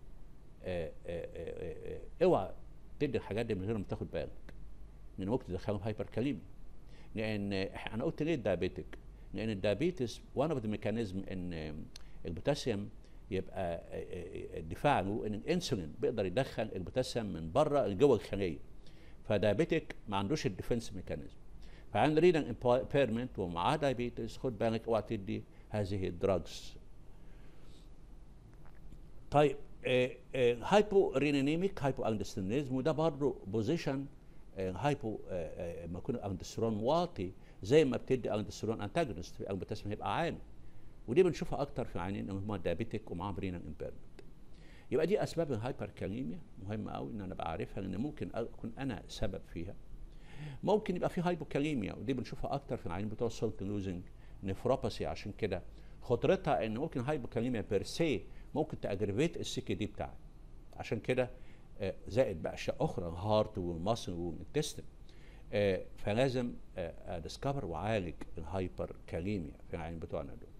اوعى تدي الحاجات دي من غير ما تاخد بالك، لان ممكن تدخلهم هايبركاليميا. لان انا قلت ليه الدايابيتك؟ لان الدايابيتس وان اوف ذا ميكانيزم ان البوتاسيوم يبقى الدفاع له ان الانسولين بيقدر يدخل البوتاسيوم من بره لجوه الخليه، فدايابيتك ما عندوش الديفنس ميكانيزم. فعند رينال امبيرمنت ومعاه دايابيتس خد بالك اوعى تدي هذه الدراجز. طيب هايبو رينينيميك هايبو اندسترونيزم، وده برضه بوزيشن هايبو لما يكون الاندسترون واطي زي ما بتدي اندسترون انتاجونست البوتاسيوم هيبقى عالي، ودي بنشوفها اكتر في العيانين اللي هم دايابيتك ومعاهم رينال امبيرمنت. يبقى دي اسباب الهايبركاليميا مهمه قوي ان انا ابقى عارفها، لان ممكن اكون انا سبب فيها. ممكن يبقى في هايبوكاليميا، ودي بنشوفها اكتر في العيانين بتوع السولت لوزنج نفروباثي، عشان كده خطرتها ان ممكن هايبوكاليميا بيرسي ممكن تاجريفيت السكي دي بتاعي. عشان كده زائد بقى اشياء اخرى الهارت والمصل والانتستين، فلازم ادسكفر وعالج الهايبر كاليميا في العيانين بتوعنا دول.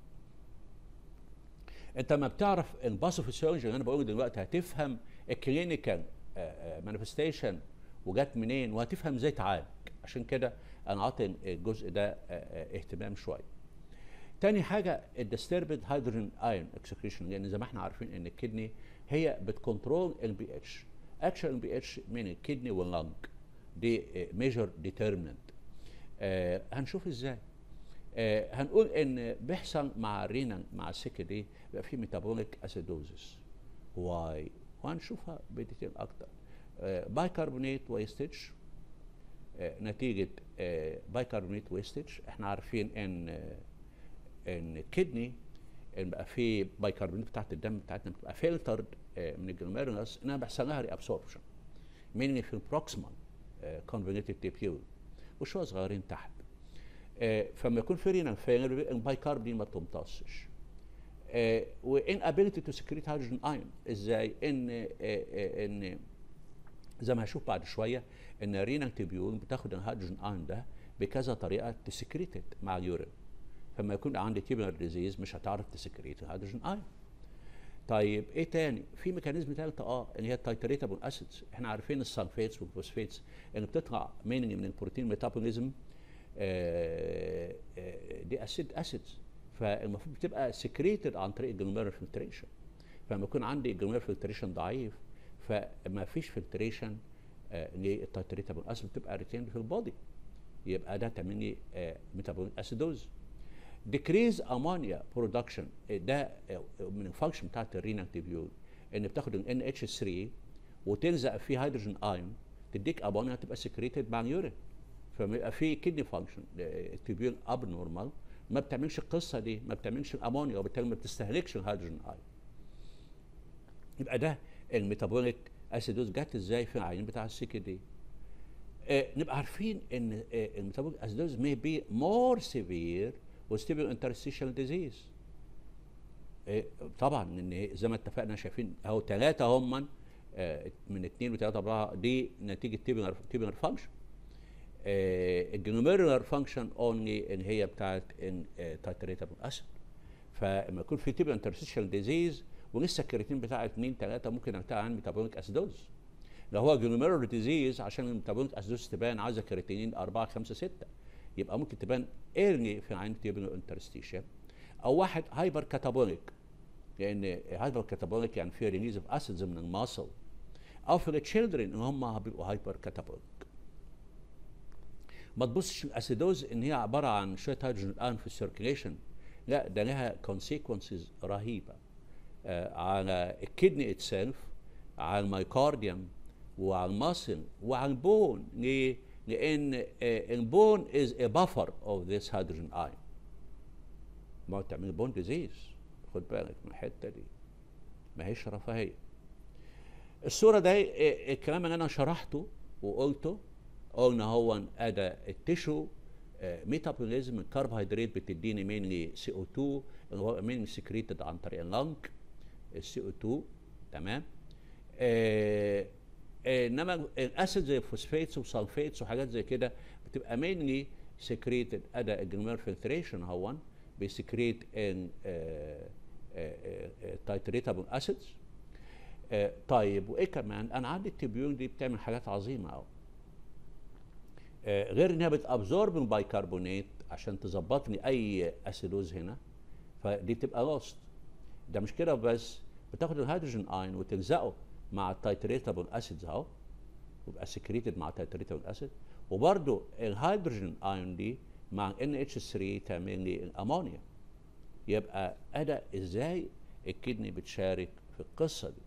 انت ما بتعرف الباثوفيسيولوجي اللي انا بقوله دلوقتي هتفهم الكلينيكال مانيفستيشن وجات منين، وهتفهم ازاي تعالج. عشان كده انا عاطي الجزء ده اهتمام شويه. تاني حاجه الديستربد هيدروجين ايون اكسكريشن، لان زي ما احنا عارفين ان الكدني هي بتكنترول البي اتش. اكشن البي اتش من الكدني واللنج دي ميجر ديترميننت. هنشوف ازاي. هنقول ان بيحصل مع الرينال مع السكه دي بيبقى في ميتابوليك اسيدوزس. واي؟ وهنشوفها بديتيل اكتر. بايكربونات ويستج، نتيجه بايكربونات ويستج. احنا عارفين ان الكدني بقى في بايكربونات بتاعت الدم بتاعتنا بتبقى فلترد من الجلوميرولس، انها بيحصل لها ري ابسوربشن مينلي في البروكسيمال كونفينيتد تيبيول وشويه صغيرين تحت. فلما يكون في رينال فيلر البايكارب دي ما بتمتصش. وان ابيليتي تو سكريت هيدروجين ايون، ازاي؟ ان زي ما هشوف بعد شويه ان الرينال تيبيول بتاخد الهيدروجين ايون ده بكذا طريقه تسكريتد مع اليورين. فلما يكون عندي تيبولار ديزيز مش هتعرف تسكريت الهيدروجين ايون. طيب ايه تاني؟ في ميكانيزم ثالثه اللي هي التايتريتابل اسيدز. احنا عارفين السلفيتس والفوسفيتس اللي بتطلع من البروتين ميتابوليزم، دي اسيدز، فالمفروض بتبقى سكريتد عن طريق الجلوميرال فلتريشن. فلما يكون عندي الجلوميرال فلتريشن ضعيف فما فيش فلتريشن للتايتريتابل اسيد، بتبقى ريتيند في البودي، يبقى ده تعمل لي ميتابوليك اسيدوز. ديكريز امونيا برودكشن، ده من الفانكشن بتاعت الرينال تيبيول ان بتاخد ال NH3 وتلزق فيه هيدروجين ايون تديك امونيا تبقى سكريتد مع اليورين. فما يبقى في كدني فانكشن التيبيول اب نورمال ما بتعملش القصه دي، ما بتعملش الامونيا وبالتالي ما بتستهلكش الهيدروجين ايون. يبقى ده الميتابوليك اسيدوز جت ازاي في العيان بتاع السكي دي. نبقى عارفين ان الميتابوليك اسيدوز may be more severe with tibial interstitial disease. طبعا ان زي ما اتفقنا شايفين اهو ثلاثه هم من 2 و3 4 دي نتيجه تيبيولار فانكشن. الجلوميرولار فانكشن اونلي ان هي بتاعت تايتريتابل اسيد. فلما يكون في تيبيال انترستيشال ديزيز ولسه الكرياتين بتاع 2 3 ممكن ارتفع عن ميتابوليك اسيدوز. لو هو جلوميرولار ديزيز عشان الميتابوليك اسيدوز تبان عايزه كرياتينين 4 5 6، يبقى ممكن تبان ايرلي في عين تيوبولار انترستيشن. او واحد هايبر كاتابوليك، لان هايبر كاتابوليك يعني في ريليز اوف اسيدز من الماسل، او في التشيلدرن ان هم بيبقوا هايبر كاتابوليك. ما تبصش الاسيدوز ان هي عباره عن شويه هيدروجين الان في السيركيليشن، لا ده لها كونسيكونسز رهيبه على الكدني اتسيلف، على الميوكارديوم، وعلى الماسل، وعلى البون. ليه؟ لان البون از ا بافر اوف ذيس هيدروجين ايون. ما تعمل بون ديزيز، خد بالك من الحته دي، ما هيش رفاهيه. الصوره ده الكلام اللي انا شرحته وقلته، قلنا هو ادى التشو ميتابوليزم. الكربوهيدرات بتديني مينلي سي او 2 اللي هو مينلي سكريتد عن طريق اللنج، السي او 2. تمام. انما الاسيد زي الفوسفاتس وسلفاتس وحاجات زي كده بتبقى مينلي سكريتد ادى الجلوميرولار فلتريشن هون بيسكريت ان تايتريتابل اسيدز. طيب وايه كمان؟ انا عندي التبيول دي بتعمل حاجات عظيمه قوي. غير انها بتابزورب البايكربونات عشان تظبط لي اي اسيدوز هنا، فدي بتبقى لوست. ده مش كده بس، بتاخد الهيدروجين اين وتلزقه مع التايتريتابل اسيدز اهو، ويبقى سكريتد مع التايتريتابل اسيد. وبرده الهيدروجين اين دي مع NH3 تعمل لي الامونيا. يبقى ادى ازاي الكدني بتشارك في القصه دي.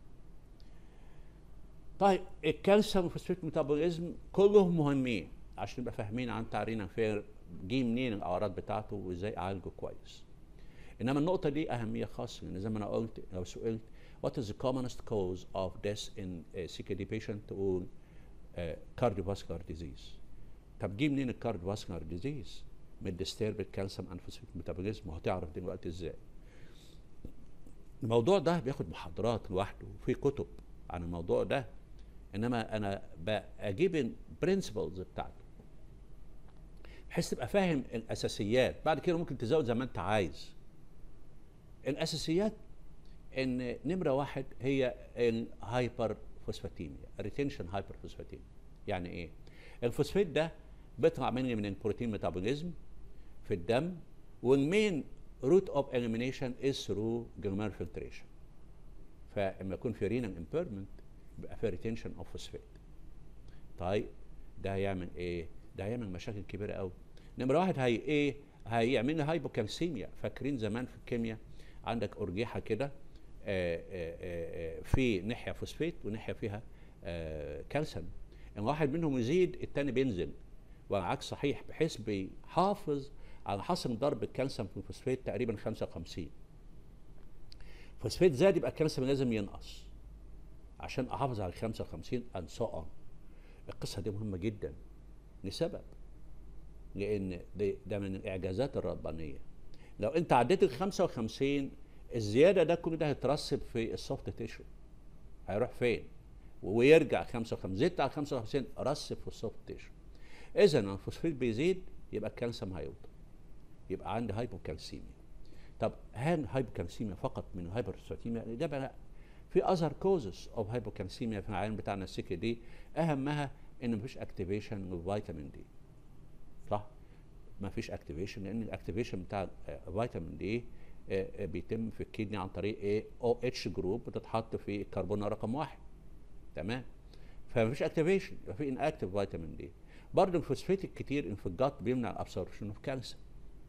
طيب الكالسيوم والفوسفات ميتابوليزم كلهم مهمين عشان نبقى فاهمين عن تعرينا فين جه منين الاعراض بتاعته وازاي اعالجه كويس. انما النقطه دي اهميه خاصه، لان زي ما انا قلت لو سئلت what is the commonest cause of death in a CKD patient تقول cardiovascular disease. طب جه منين الكارديوفاسكولار ديزيز؟ من الديستيرب الكالسيوم اند فوسفات ميتابوليزم، وهتعرف دلوقتي ازاي. الموضوع ده بياخد محاضرات لوحده وفي كتب عن الموضوع ده، انما انا بجيب البرنسبلز بتاعته بحيث تبقى فاهم الاساسيات. بعد كده ممكن تزود زي ما انت عايز. الاساسيات ان نمره واحد هي الهايبر فوسفاتيميا، ريتنشن هايبر فوسفاتيميا. يعني ايه؟ الفوسفات ده بيطلع مني من البروتين ميتابوليزم في الدم، والمين روت اوف اليمينيشن از ثرو جلوميرولار فلتريشن. فلما يكون في رينال امبيرمنت يبقى في ريتنشن اوف فوسفات. طيب ده هيعمل ايه؟ ده هيعمل مشاكل كبيره قوي. نمره واحد هي ايه؟ هيعمل لي هايبوكالسيميا. فاكرين زمان في الكيمياء عندك ارجيحه كده في ناحيه فوسفات وناحيه فيها كالسيوم، ان واحد منهم يزيد الثاني بينزل، والعكس صحيح، بحيث بيحافظ على حصر ضرب الكالسيوم في الفوسفات تقريبا 55. فوسفات زاد يبقى الكالسيوم لازم ينقص عشان احافظ على 55 and so on. القصه دي مهمه جدا لسبب، لان ده من الاعجازات الربانيه. لو انت عديت ال 55 الزياده ده كل ده هيترسب في السوفت تيشو، هيروح فين؟ ويرجع 55. زدت على 55 رسب في السوفت تيشو. اذا الفوسفات بيزيد يبقى الكالسيوم هيوطى، يبقى عندي هايبوكالسيميا. طب هل هايبوكالسيميا فقط من الهايبرفوسفاتيميا؟ الاجابه لا. في اذر كوزز اوف هايبوكالسيميا في العيان بتاعنا السكي دي، اهمها ان مفيش اكتيفيشن للفيتامين دي. صح؟ مفيش اكتيفيشن، لان الاكتيفيشن بتاع فيتامين دي بيتم في الكدني عن طريق ايه؟ او اتش جروب بتتحط في الكربون رقم 1. تمام؟ فمفيش اكتيفيشن، يبقى في ان اكتيف فيتامين دي. برضه الفوسفات الكتير في الجات بيمنع الابسوربشن اوف كالسيوم،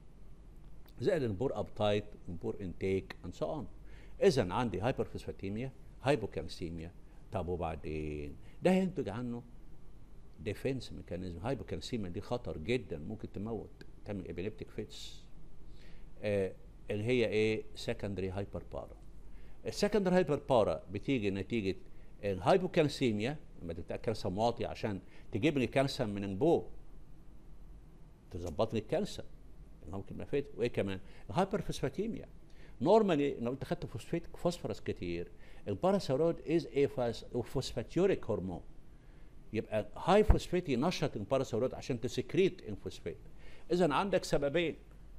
زائد البور ابتايت والبور انتيك اند سو اون. اذا عندي هايبرفوسفاتيميا، هايبوكالسيميا. طب وبعدين ده هينتج عنه ديفنس ميكانيزم. هايبوكالسيميا دي خطر جدا، ممكن تموت، تعمل ابيليبتيك فيتس اللي هي ايه؟ سكندري هايبر بارا. السكندري هايبر بارا بتيجي نتيجه الهايبوكالسيميا، لما تبقى كالسيوم واطي عشان تجيب لي كالسيوم من البول، تظبط لي الكالسيوم ممكن ما فات. وايه كمان؟ الهايبرفوسفاتيميا. نورمالي لو انت خدت فوسفورس كتير، الباراثيرويد از اي فوسفاتيوريك هرمون، يبقى هاي فوسفات ينشط الباراثيرويد عشان تسكريت الفوسفات. اذا عندك سببين،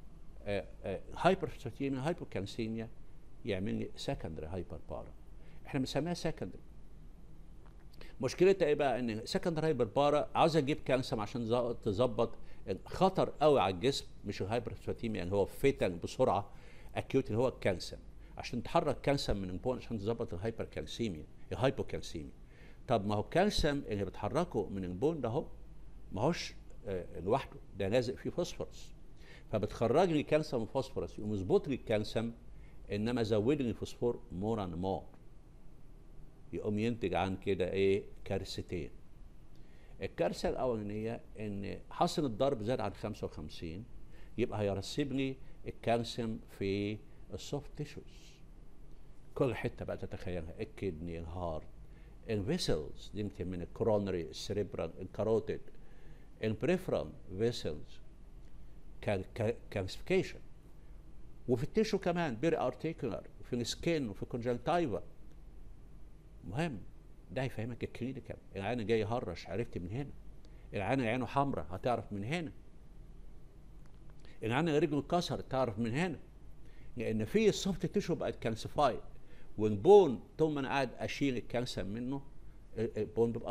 هايبرفوسفاتيميا، هايبوكالسيميا، يعمل لي سكندري هايبر بارا. احنا بنسميها سكندري. مشكلتها ايه بقى؟ ان سكندري هايبربارا عاوزه تجيب كالسيوم عشان تظبط. خطر قوي على الجسم، مش الهايبرفاتيميا يعني هو فيتال بسرعه اكيوت اللي هو الكالسيوم، عشان تحرك كالسيوم من البون عشان تظبط الهايبركالسيميا الهايبوكالسيميا. طب ما هو الكالسيوم اللي بتحركه من البون ده هو ما هوش لوحده، ده لازق فيه فوسفورس، فبتخرج لي كالسيوم وفوسفورس يقوم يظبط لي الكالسيوم، انما زود لي الفوسفور مور اند مور، يقوم ينتج عن كده ايه؟ كارثتين. الكارثه الاولانيه ان حصل الضرب زاد عن 55، يبقى هيرسب لي الكالسيوم في السوفت تيشوز، كل حته بقى تتخيلها، الكدني، الهارت، الفيسلز دي يمكن من الكورونري، السريبرال، الكاروتيد، البريفرال فيسلز كالسيفيكيشن، وفي التيشو كمان بيري ارتيكولار، في السكين وفي الكونجنتايفا. مهم ده هيفهمك الكلينيكال، العين جاي يهرش عرفت من هنا، العين عينه حمراء هتعرف من هنا، العين رجله اتكسر تعرف من هنا، لان في السوفت تيشو بقت كالسيفايد، والبون طول ما انا قاعد اشيل الكالسيوم منه البون بيبقى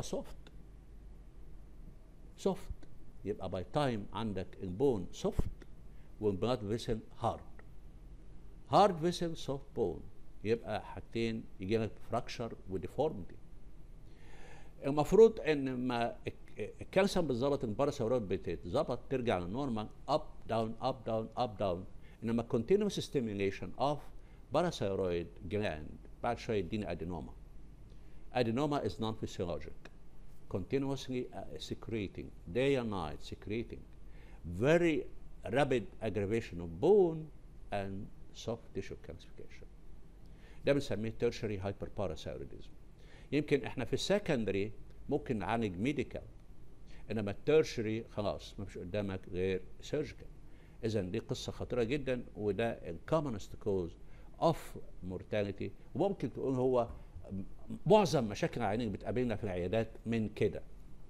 سوفت، يبقى باي تايم عندك البون سوفت والبلاد فيسل هارد فيسل سوفت بون، يبقى حاجتين يجي لك فراكشر وديفورميتي. المفروض ان ما الكالسيوم بالظبط الباراسيرويد بتتظبط ترجع للنورمال اب داون اب داون اب داون، انما continuous stimulation of parathyroid gland بعد شويه يديني ادينوما. Adenoma is non-physiologic, continuously secreting, day and night secreting, very rapid aggravation of bone and soft tissue calcification. ده بنسميه tertiary hyperparathyroidism. يمكن احنا في السكندري ممكن نعالج ميديكال، انما التيرشري خلاص ما فيش قدامك غير سيرجيكال. اذا دي قصه خطيره جدا، وده الكومنست كوز اوف مورتاليتي، وممكن تقول هو معظم مشاكل العيانين بتقابلنا في العيادات من كده.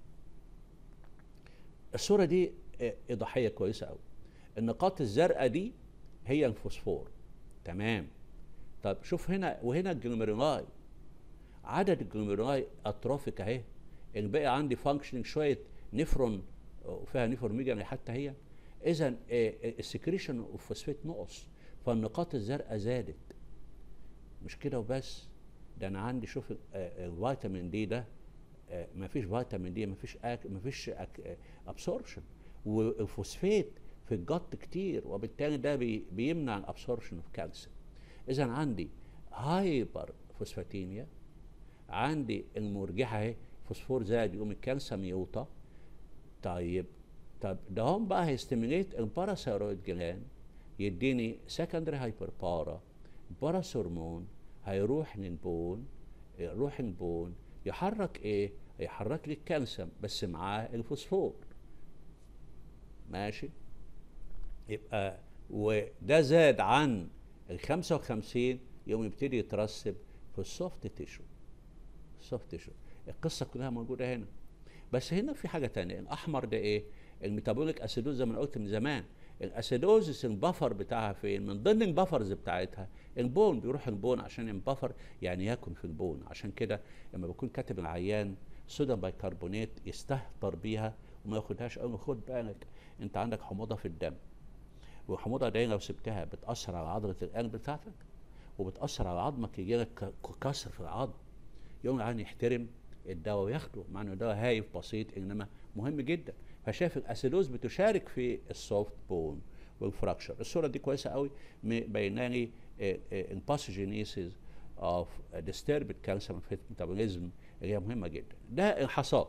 الصوره دي ايضاحيه كويسه قوي. النقاط الزرقاء دي هي الفوسفور، تمام. طب شوف هنا وهنا الجلوميرولاي، عدد الجلوميرولاي اتروفيك اهي، الباقي عندي فانكشننج شويه نفرون وفيها نيفورميجاني حتى هي. اذا السكريشن اوف فوسفات نقص، فالنقاط الزرقاء زادت. مش كده وبس، ده انا عندي شوف الفيتامين دي ده ما فيش فيتامين دي، ما فيش ابسوربشن، والفوسفات في الجط كتير، وبالتالي ده بيمنع الابسوربشن اوف كالسيوم. اذا عندي هايبر فوسفاتيميا، عندي المرجحه اهي فوسفور زاد يقوم الكالسيوم يوطى. طب ده هم بقى هيستيميليت الباراسيرويد جلاند، يديني سكندري هايبر باراس هرمون هيروح للبون، يروح البون يحرك ايه؟ يحرك لي الكالسيوم بس معاه الفوسفور، ماشي. يبقى وده زاد عن ال 55 يوم يبتدي يترسب في السوفت تيشو. القصه كلها موجوده هنا، بس هنا في حاجه تانية. الاحمر ده ايه؟ الميتابوليك اسيدوز، زي ما انا قلت من زمان. الاسيدوزس البفر بتاعها فين؟ من ضمن البفرز بتاعتها البون، بيروح البون عشان ينبفر، يعني ياكل في البون. عشان كده لما بكون كاتب العيان صوديوم بايكربونات يستهتر بيها وما ياخدهاش قوي، خد بالك انت عندك حموضه في الدم، والحموضه دي لو سبتها بتاثر على عضله القلب بتاعتك، وبتاثر على عظمك، يجي لك كسر في العظم. يوم العيان يحترم الدواء وياخده، مع انه دواء هايف بسيط انما مهم جدا. فشاف الاسيدوز بتشارك في السوفت بون والفراكشر. الصوره دي كويسه قوي، مبينه لي الباثوجينيسيس اوف ديستربد كالسيوم ميتابوليزم اللي هي مهمه جدا. ده الحصاد.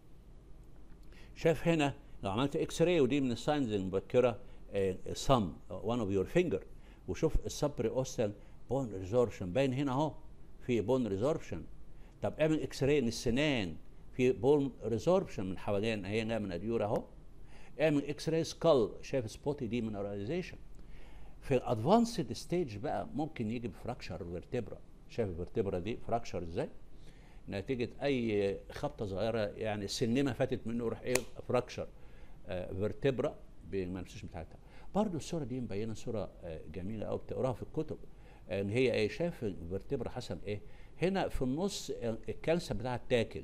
شايف هنا لو عملت اكس راي، ودي من الساينز المبكره، سم وان اوف يور فينجر، وشوف السبري اوستال بون ريزوربشن باين هنا اهو، في بون ريزوربشن. طب اعمل اكس راي للسنان، في بون ريزوربشن من حوالين هي من اديور اهو. اعمل اكس راي سكال، شايف سبوتي دي مينراليزيشن. في الادفانسد ستيج بقى ممكن يجي بفراكشر فيرتبرا. شايف الفيرتبرا دي فراكشر ازاي؟ نتيجه اي خبطه صغيره، يعني السنمه فاتت منه يروح ايه؟ فراكشر فيرتبرا بالمنسوش بتاعتها. برضه الصوره دي مبينه صوره جميله قوي، بتقراها في الكتب ان هي ايه؟ شايف الفيرتبرا حسب ايه؟ هنا في النص الكالسيوم بتاعها التاكل،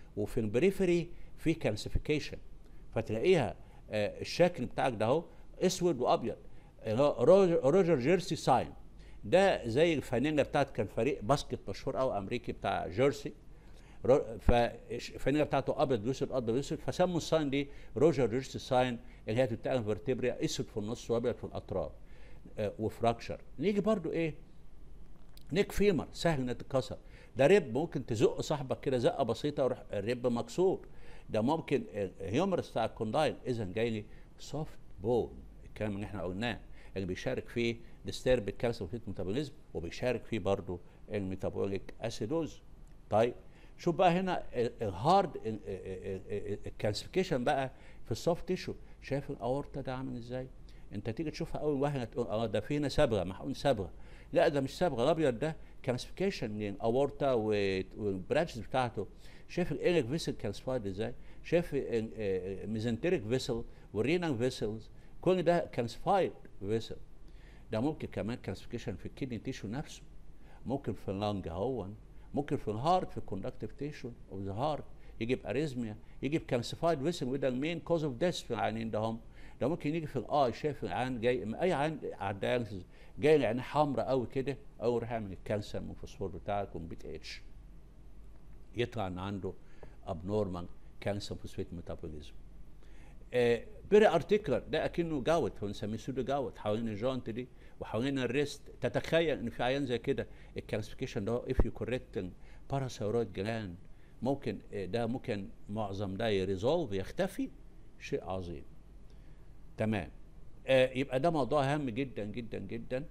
وفي البريفري في كالسيفيكيشن، فتلاقيها الشكل بتاعك ده اهو اسود وابيض، روجر جيرسي ساين، ده زي الفانيلا بتاعت كان فريق باسكت مشهور قوي امريكي بتاع جيرسي، فالفانيلا بتاعته ابيض واسود ابيض واسود، فسموا الساين دي روجر جيرسي ساين، اللي هي بتتقل فيرتبريا اسود في النص وابيض في الاطراف وفراكشر. نيجي برضو ايه، نيك فيمر سهل انه تتكسر، ده ريب ممكن تزق صاحبك كده زقه بسيطه ويروح الريب مكسور. ده ممكن الهيومرس بتاع الكوندايل، اذا جاي لي سوفت بون، الكلام اللي احنا قلناه اللي بيشارك فيه ديستيرب الكالسيوم ميتابوليزم، وبيشارك فيه برضه الميتابوليك اسيدوز. طيب شوف بقى هنا الهارد الكالسيفيكيشن بقى في السوفت تيشو، شايف الاورطه ده عامل ازاي؟ انت تيجي تشوفها اول وهله تقول ده في هنا صبغه، محقون صبغه، لا ده مش صبغه، الابيض ده كالسيفيكيشن للاورطه والبرانشز بتاعته. شايف الاليك فيسل كالسيفايد ازاي؟ شايف الميزنتريك فيسل والرينال فيسلز، كل ده كالسيفايد فيسل. ده ممكن كمان كالسيفيكيشن في الكدني تيشو نفسه، ممكن في اللنج اهون، ممكن في الهارت في الكوندكتيف تيشو اوف ذا هارت يجيب اريزميا، يجيب كالسيفايد فيسل، وده المين كوز اوف ديث في العينين ده هم. ده ممكن يجي في الاي، شايف العين جاي اي عين على الدياليسيس جاي العين حمراء قوي كده، او يروح يعمل الكالسيوم والفوسفور بتاعك والبيت اتش، يطلع ان عنده ابنورمال كالسيوم فوسفيت ميتابوليزم. بيري ارتيكولار ده اكنه جاوت، فبنسميه سودو جاوت حوالين الجوينت دي وحوالين الريست. تتخيل ان في عيان زي كده الكالسيفيكيشن ده اف يو كوريكت باراثايرويد جلاند، ممكن ده ممكن معظم ده يريزولف يختفي، شيء عظيم. تمام. يبقى ده موضوع هام جدا جدا جدا.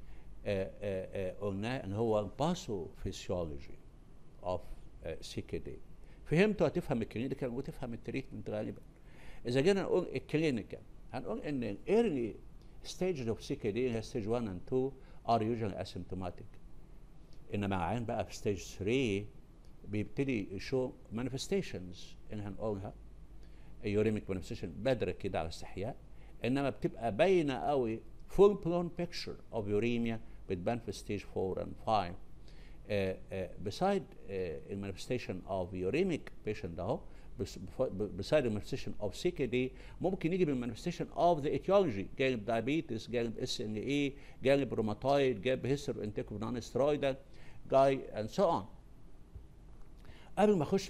قلناه ان هو باثوفيسيولوجي اوف سي كي دي. فهمتوا؟ هتفهم الكلينيكال وتفهم التريتمنت غالبا. اذا جينا نقول الكلينيكال هنقول ان الايرلي ستيج اوف سي كي دي هي ستيج 1 and 2 ار يوجوالي اسيمتوماتيك، انما عين بقى في ستيج 3 بيبتدي يشو مانيفستيشنز اللي هنقولها يوريميك مانيفستيشن بدري كده على استحياء، انما بتبقى باينه قوي فول بلون بيكتشر اوف يوريميا بتبان في ستيج 4 and 5. beside المانيفستيشن اوف يوريميك بيشنت اهو، beside المانيفستيشن اوف سي كي دي ممكن يجي بالمانيفستيشن اوف ذا ايتيولوجي، جانب دايابيتس، جانب اس ان اي، جانب روماتويد، جانب هيستوري انتيك اوف نون ستيرويدال جاي اند سو اون. قبل ما اخش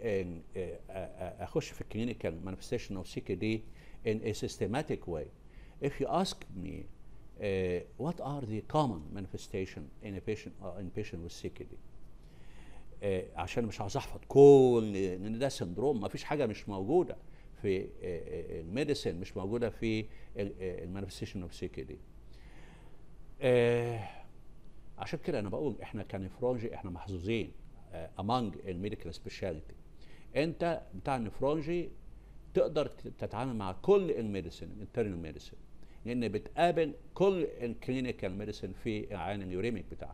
في الكلينيكال مانيفستيشن اوف سي كي دي in a systematic way, if you ask me what are the common manifestation in a patient with CKD, عشان مش عاوز احفظ كل ان ده سندروم، ما فيش حاجه مش موجوده في الميديسين، مش موجوده في المانيفستيشن اوف CKD. عشان كده انا بقول احنا كنفرولوجي احنا محظوظين among الميديكال سبيشاليتي. انت بتاع النفرولوجي تقدر تتعامل مع كل الميديسين، الانترنال ميديسين، لان بتقابل كل الكلينيكال ميديسين في العين اليوريميك بتاعك.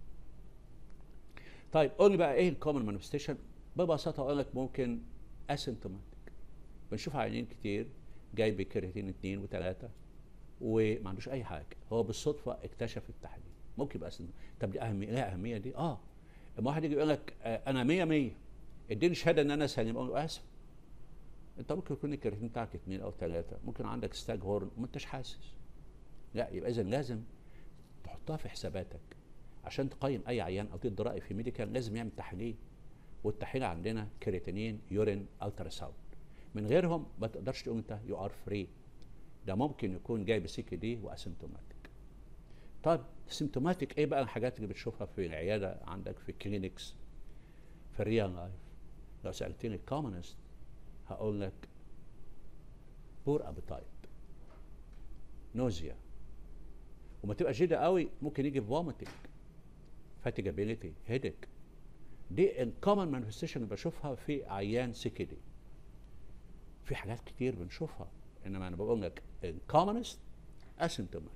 طيب قول لي بقى ايه الكومن مانيفستيشن؟ ببساطه اقول لك ممكن اسيمتوماتيك، بنشوف عيانين كتير جاي بكرياتين 2 و3 وما عندوش اي حاجه، هو بالصدفه اكتشف التحليل، ممكن يبقى طب دي اهميه، لها اهميه دي؟ لما واحد يجي يقول لك انا 100 اديني شهاده ان انا سليم، اقول له اسف، انت ممكن يكون الكرياتين بتاعك 2 أو 3، ممكن عندك ستاج هورن وما انتش حاسس. لا، يبقى اذا لازم تحطها في حساباتك عشان تقيم اي عيان او تدي راي في ميديكال، لازم يعمل تحليل، والتحليل عندنا كرياتينين، يورين، الترا ساوند، من غيرهم ما تقدرش تقول انت يو ار فري. ده ممكن يكون جاي بسي كي دي واسيمتوماتيك. طيب سيمتوماتيك ايه بقى الحاجات اللي بتشوفها في العياده عندك في الكلينكس في الريال لايف؟ لو سالتني الكومنست هقول لك بور ابيتايت، نوزيا، وما تبقى شديده قوي ممكن يجي فوميتنج، فاتيجابيليتي، هيدك. دي الكومن مانيفستيشن اللي بشوفها في عيان سي دي. في حاجات كتير بنشوفها، انما انا بقول لك الكومنست اسيمتوماتيك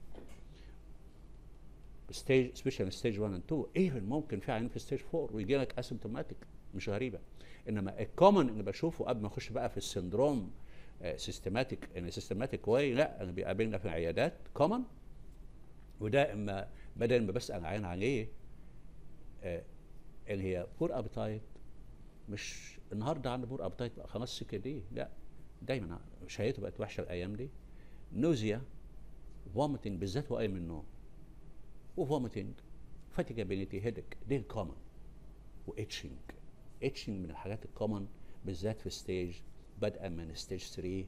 ستيج، سبيشال ستيج 1 and 2، ايفن ممكن في عيان في ستيج 4 ويجي لك اسيمتوماتيك، مش غريبه. انما الكومن اللي بشوفه قبل ما اخش بقى في السندروم سيستماتيك ان سيستماتيك واي، لا انا بيقابلنا في العيادات كومن، وده اما بدل ما بسال عين عليه اللي هي بور ابيتايت مش النهارده عنده بور ابتايت بقى خلاص سكه دي، لا، دايما شهيته بقت وحشه الايام دي. نوزيا، فوميتنج بالذات وقايم من النوم، وفوميتنج، فاتيجابيليتي، هيدك، دي الكومن. واتشنج، اتشنج من الحاجات الكومن بالذات في ستيج بدءا من ستيج 3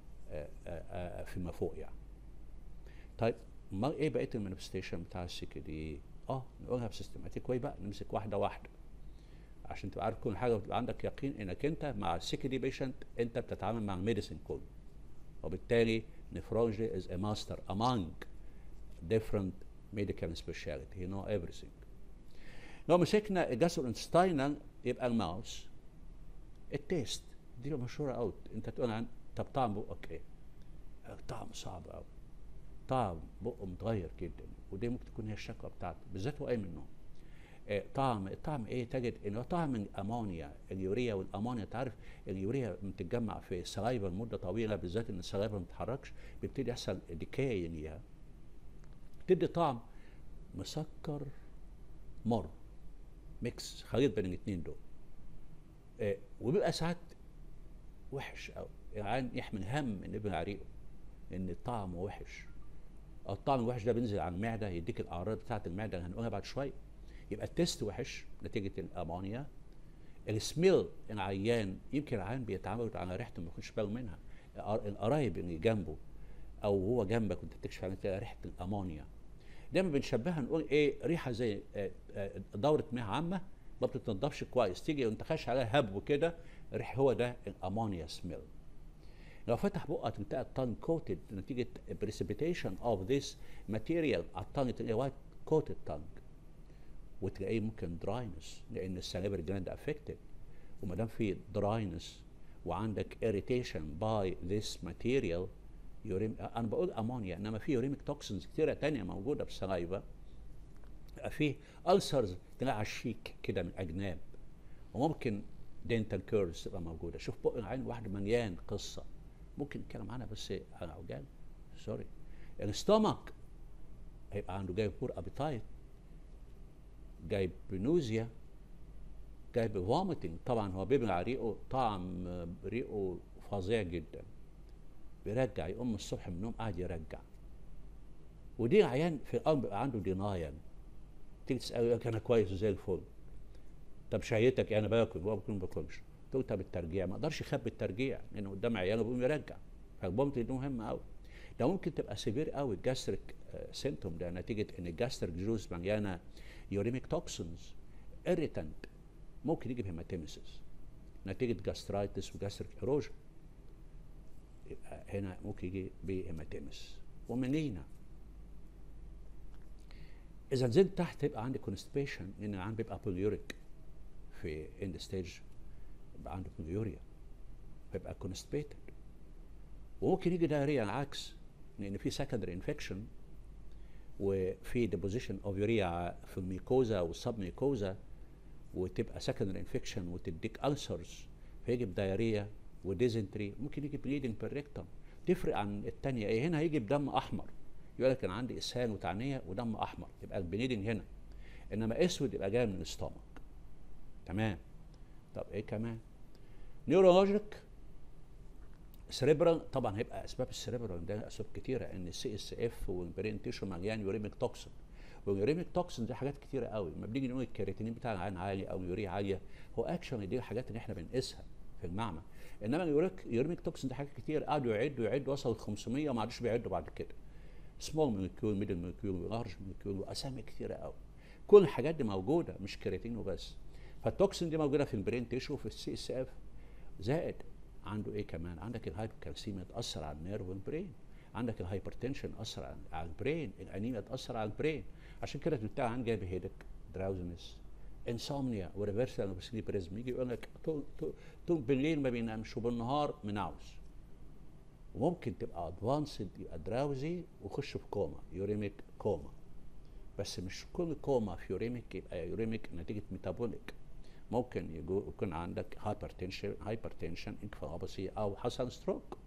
فيما فوق يعني. طيب ما ايه بقيه المانيفستيشن بتاع السكه دي؟ نقولها بسيستماتيك واي بقى، نمسك واحده واحده عشان تبقى عارف كل حاجه وتبقى عندك يقين انك انت مع السكه دي بيشنت انت بتتعامل مع الميديسين كله، وبالتالي nephrology is a master among different medical specialty. He know everything. لو مسكنا الجاستروانتستاينال يبقى الماوس، التيست دي مشهوره قوي. انت تقول عن طب طعم بقك ايه؟ طعم صعب قوي، طعم بقه متغير جدا، ودي ممكن تكون هي الشكوى بتاعته بالذات وقايم من النوم. الطعم ايه؟ تجد ان طعم الامونيا، اليوريا والامونيا. انت عارف اليوريا بتتجمع في السلايفا لمده طويله، بالذات ان السلايفا ما بتتحركش، بيبتدي يحصل ديكاي ليها، تدي طعم مسكر مر، ميكس خليط بين الاثنين دول. وبيبقى ساعات وحش قوي، يعني يحمل هم ان ابن عريقه ان الطعم وحش. الطعم الوحش ده بينزل على المعده، يديك الاعراض بتاعه المعده اللي هنقولها بعد شويه. يبقى التيست وحش نتيجه الامونيا. السميل، العيان يمكن العيان بيتعامل على ريحته ما ياخدش باله منها، القرايب اللي جنبه او هو جنبك وانت بتكشف عليه تلاقي ريحه الامونيا. دايما بنشبهها نقول ايه؟ ريحه زي دوره مياه عامه ما بتتنضفش كويس، تيجي وانت خاش عليها هب وكده ريح، هو ده الامونيا سميل. لو فتح بقك تلاقي الطن كوتد نتيجه بريسيبيتيشن اوف ذيس ماتيريال على الطن، تلاقي وايت كوتد تانج، وتلاقيه ممكن دراينس لان السليفري جلاند افكتد. وما دام في دراينس وعندك irritation by this material انا بقول امونيا، انما في يوريميك توكسنز كتيره تانية موجوده في السلايفا. في ألسرز تلاقي على الشيك كده من اجناب، وممكن دينتال كيرز تبقى موجوده. شوف بق العين واحد مليان قصه، ممكن نتكلم عنها بس على عجال، سوري. الستومك هيبقى عنده جايب بور ابيتايت، جايب نوزيا، جايب فوميتنج. طبعا هو بيبلع ريقه، طعم ريقه فظيع جدا، بيرجع، يقوم الصبح من النوم قاعد يرجع. ودي عيان في الأول بيبقى عنده دينايل، تيجي تسأله يقول لك أنا كويس وزي الفل. طب شهيتك؟ أنا باكل، هو ما باكلش. تقول طب الترجيع، ما اقدرش اخبي الترجيع لأنه قدام عياله بيقوم يرجع، فالبومت دي مهمة قوي. ده ممكن تبقى سيفير قوي الجاستريك سيمتوم ده نتيجة إن الجاستريك جوز مليانة يوريميك توكسنز irritant، ممكن يجي بهيماتيمسيس نتيجة جاسترايتس وجاستريك ايروجن. يبقى هنا ممكن يجي بهيماتيمس ومنينا. إذا نزلت تحت يبقى عندي كونستيبيشن، لأن العيان بيبقى بوليوريك في اند ستيج، يبقى عنده بوليوريا فيبقى كونستيبيتد. وممكن يجي دايريا العكس، لأن في سكندري انفكشن وفي ديبوزيشن اوف يوريا في الميكوزا والسب ميكوزا، وتبقى سكندري انفكشن وتديك ألسرز، فيجي بدايريا وديزنتري. ممكن يجي بليدنج بالريكتم، تفرق عن الثانيه ايه؟ هنا هيجي بدم احمر، يقول لك انا عندي اسهال وتعنيه ودم احمر، يبقى البليدنج هنا. انما اسود يبقى جاي من الاستومك. تمام. طب ايه كمان؟ نيورولوجيك، سريبرال. طبعا هيبقى اسباب السريبرال ده اسباب كتيره، ان السي اس اف والبرين تيشو مليان يوريميك توكسين، واليوريميك توكسين دي حاجات كتيره قوي. لما بنيجي نقول الكرياتينين بتاع العين عالي او اليوريا عاليه، هو اكشن دي الحاجات اللي احنا بنقيسها في المعمل. انما اليوريميك توكسين دي حاجات كتير، قعدوا يعدوا وصلوا 500 وما عادوش بيعدوا بعد كده. سمول مولكيول، ميدل مولكيول، لارج مولكيول، واسامي كتيره قوي. كل الحاجات دي موجوده، مش كرياتين وبس. فالتوكسين دي موجوده في البرين تيشو وفي السي اس اف. زائد عنده ايه كمان؟ عندك الهايبوكالسيميا تاثر على النيرف والبرين، عندك الهايبرتنشن تاثر على البرين، الانيميا تاثر على البرين. عشان كده بتاع عن جايب هيدك، دراوزنس، انسومنيا، وريفرسال اوف سليبريزم. يجي يقول لك طول بالليل ما بينامش وبالنهار منعوس. وممكن تبقى ادفانسد، يبقى دراوزي ويخش في كوما، يوريميك كوما. بس مش كل كوما في يوريميك يبقى يوريميك نتيجه ميتابوليك. ممكن يكون عندك هايبرتنشن انكفالوباثي، او حصل ستروك،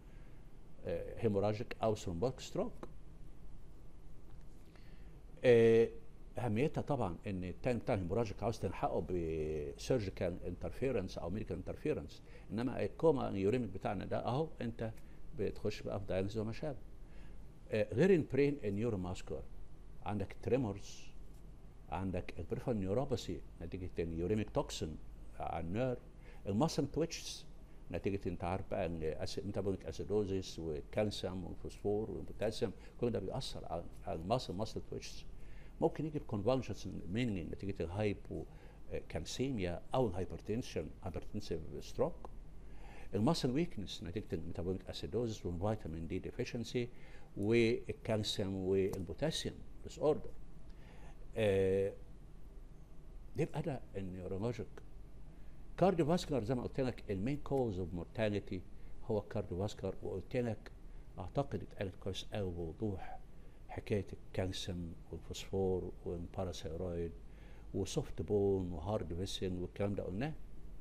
هيموراجيك او ثرومبوك ستروك. اهميتها طبعا ان التانك بتاع الهيموراجيك عاوز تلحقه بسيرجيكال انترفيرنس او ميديكال انترفيرنس، انما الكوما اليوريميك بتاعنا ده اهو انت بتخش بقى في دايلز وما شابه. غير البرين النيورو ماسكولار، عندك التريمورز، عندك البريفرال نيوروباثي نتيجه اليوريميك توكسين على النير، الماسل تويتشز نتيجه انت عارف بقى ان ميتابوليك اسيدوزيس والكالسيوم والفوسفور والبوتاسيوم كل ده بيأثر على الماسل تويتشز. ممكن يجي بكونفالجنس مني نتيجه الهايبو كالسيميا او الهايبرتنشن، هايبرتنسيف ستروك. الماسل ويكنس نتيجه الميتابوليك اسيدوزيس والفيتامين دي ديفيشنسي والكالسيوم والبوتاسيوم ديس اوردر. يبقى ده النيورولوجيك. كارديوفاسكولار زي ما قلت لك المين كوز اوف مورتاليتي هو الكارديوفاسكولار، وقلت لك اعتقد اتقالت كويس قوي بوضوح حكايه الكالسيوم والفوسفور والباراثيرويد وسوفت بون وهارد فيسل والكلام ده قلناه.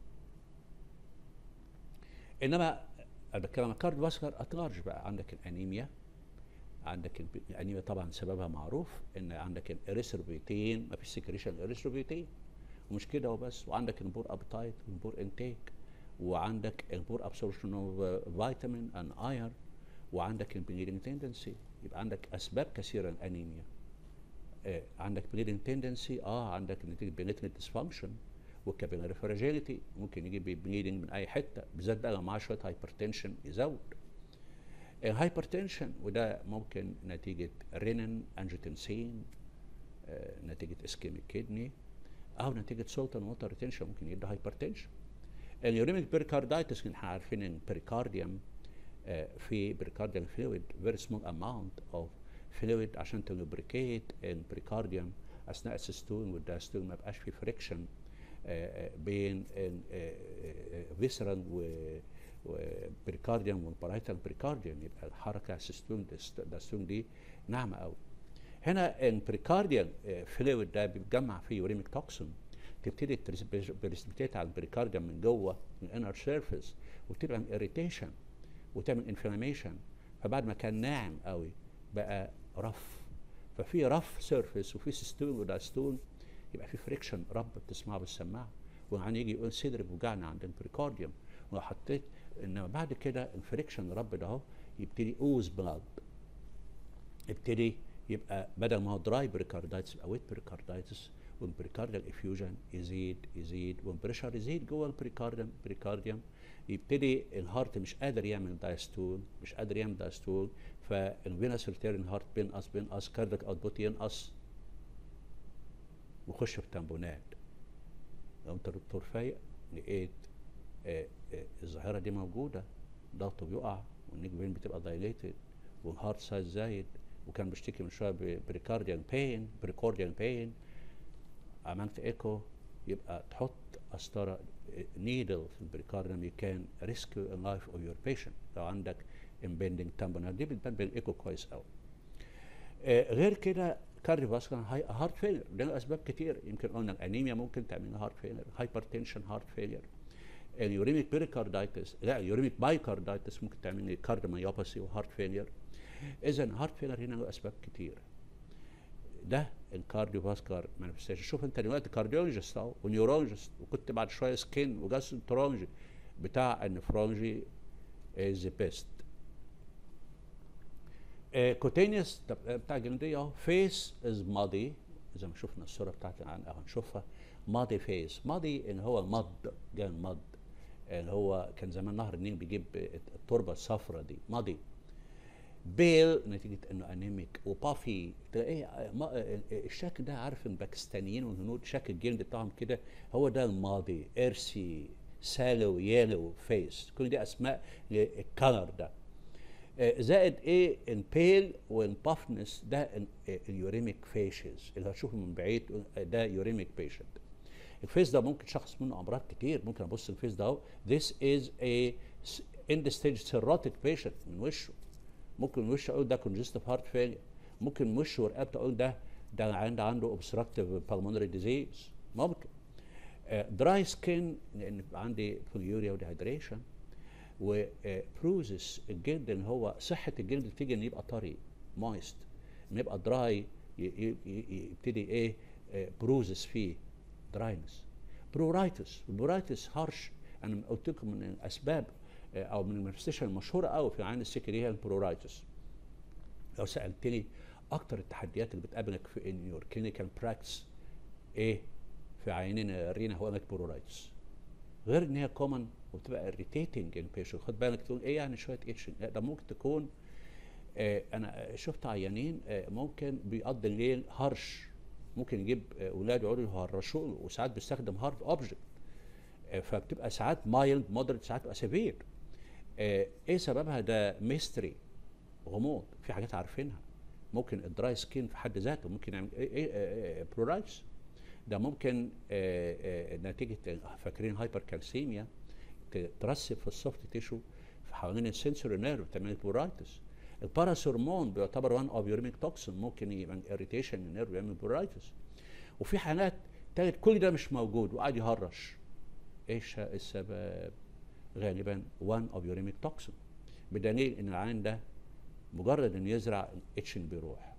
انما انا بتكلم عن الكارديوفاسكولار اتلارج بقى. عندك الانيميا، عندك الانيميا طبعا سببها معروف ان عندك الاريثروبيتين، ما فيش سكريشن الاريثروبيتين، ومش كده وبس، وعندك البور ابتايت والبور انتيك، وعندك البور ابسوربشن اوف فيتامين ان اير، وعندك البليدنج تندنسي. يبقى عندك اسباب كثيره للانيميا. عندك بليدنج تندنسي، عندك نتيجه بينيتريت ديسفانكشن والكابيلاري فراجيليتي، ممكن يجي بليدنج من اي حته، بالذات بقى لو معاه شويه هايبرتنشن يزود. الهايبرتنشن وده ممكن نتيجه رينين انجيوتنسين، نتيجه اسكيميك كيدني، او نتيجه سولت اند ووتر ريتنشن ممكن يدي هايبرتنشن. اليوريميك بيريكاردايتس احنا عارفين ان البريكارديوم في بريكارديال فلويد فيري سمول اماونت اوف فلويد عشان تلوبريكيت البريكارديوم اثناء السيستول والدايستول، ما يبقاش في فريكشن بين فيسرال وبريكارديوم والبرايتال بريكارديوم، يبقى الحركه سيستول دايستول دي ناعمه قوي. هنا البريكارديال فلويد ده بيتجمع فيه يوريميك توكسين، تبتدي بريسبتيت على البريكارديوم من جوه من الانر سيرفيس، وتبقى اريتيشن وتعمل انفلاميشن، فبعد ما كان ناعم قوي بقى رف، ففي رف سيرفيس وفي سيستول ودايستول، يبقى في فريكشن رب بتسمعه بالسماعه، ويعني يجي يقول صدري بوجعنا عند البريكارديوم، ولو حطيت انما بعد كده الفريكشن رب ده اهو يبتدي اوز بلاد، يبتدي يبقى بدل ما هو دراي بريكاردايتس يبقى ويت بريكاردايتس، والبريكارديال افيوجن يزيد والبريشر يزيد جوه البريكارديوم، يبتدي الهارت مش قادر يعمل دايستول، فالفينس ريتيرن هارت بينقص كاردياك اوتبوت ينقص، ويخش في تامبونات. لو انت دكتور فايق لقيت الظاهره دي موجوده، ضغطه بيقع والنيك فين بتبقى دايليتد والهارت سايز زايد، وكان بيشتكي من شويه بريكارديال بين، عملت ايكو، يبقى تحط قسطره نيدل في البريكارديوم، يو كان ريسكيو اللايف اوف يور بيشنت لو عندك امبندنج تامبونات، دي بتبان بالايكو كويس قوي. غير كده كارديوفاسكولار هارت فيلر له اسباب كتير، يمكن قلنا الانيميا ممكن تعمل هارت فيلر، هايبرتنشن هارت فيلر، اليوريميك بيريكاردايتس اليوريميك بايكاردايتس ممكن تعمل كارديوميوباثي وهارت فيلر. اذا هارت فيلر هنا له اسباب كتير. ده الكارديوفاسكولار مانيفستيشن. شوف انت دلوقتي كارديولوجيست اهو ونيورولوجيست، وكنت بعد شويه سكين وجاسترونترولوجي، بتاع النفرولوجي از ذا بيست. كوتينيوس بتاع الجلديه اهو، فيس از مادي زي ما شفنا الصوره بتاعت اهو نشوفها، مادي فيس، مادي اللي هو المض، جاي المض اللي هو كان زمان نهر النيل بيجيب التربه الصفراء دي، مادي. بيل نتيجه انه انيميك، وبافي تلاقيه الشكل ده، عارف الباكستانيين والهنود شكل الجلد بتاعهم كده، هو ده الماضي، ارسي سالو يالو فيس، كل دي اسماء للكالر ده. زائد ايه البيل والبافنس، ده اليوريميك فيشز اللي هتشوفه من بعيد ده يوريميك بيشنت. الفيس ده ممكن شخص منه امراض كتير، ممكن ابص الفيس ده اهو، this is a end stage cirrhotic patient من وشه، ممكن من وشه اقول ده congestive heart failure، ممكن من وشه ورقبته اقول ده عنده obstructive pulmonary disease، ممكن دراي سكين لان عندي بوليوريا وديهايدريشن، وبروزس الجلد اللي هو صحه الجلد تيجي ان يبقى طري مويست، ان يبقى دراي يبتدي ايه بروزس فيه دراينس. برورايتس هارش. انا قلت لكم من الاسباب او من المانيفستيشن المشهوره قوي في العين السكري هي البرورايتس. لو سالتني اكتر التحديات اللي بتقابلك في ان يور كلينيكال براكتس ايه في عينين الرينا، هو لك برورايتس. غير ان هي كومن وبتبقى اريتيتنج البيشنت. خد بالك تقول ايه يعني شويه اتشنج، لا ده ممكن تكون انا شفت عيانين ممكن بيقضي الليل هرش، ممكن يجيب اولاد يقعدوا يهرشوا، وساعات بيستخدم هارد اوبجكت، فبتبقى ساعات مايلد مودريت، ساعات بتبقى سيفير. ايه سببها؟ ده ميستري، غموض، في حاجات عارفينها. ممكن الدراي سكين في حد ذاته ممكن يعمل برورايتس. ده ممكن نتيجه فاكرين هايبر كالسيميا ترسب في السوفت تيشو في حوالين السنسوري نيرف تعمل برورايتس. الباراسورمون بيعتبر وان اوف يوريميك توكسين، ممكن يبقى اريتيشن النيرف يعمل برورايتس. وفي حالات تالت كل ده مش موجود وقاعد يهرش. ايش السبب؟ غالبا وان اوف يوريميك توكسين، بدليل ان العين ده مجرد انه يزرع الاتشن بيروح،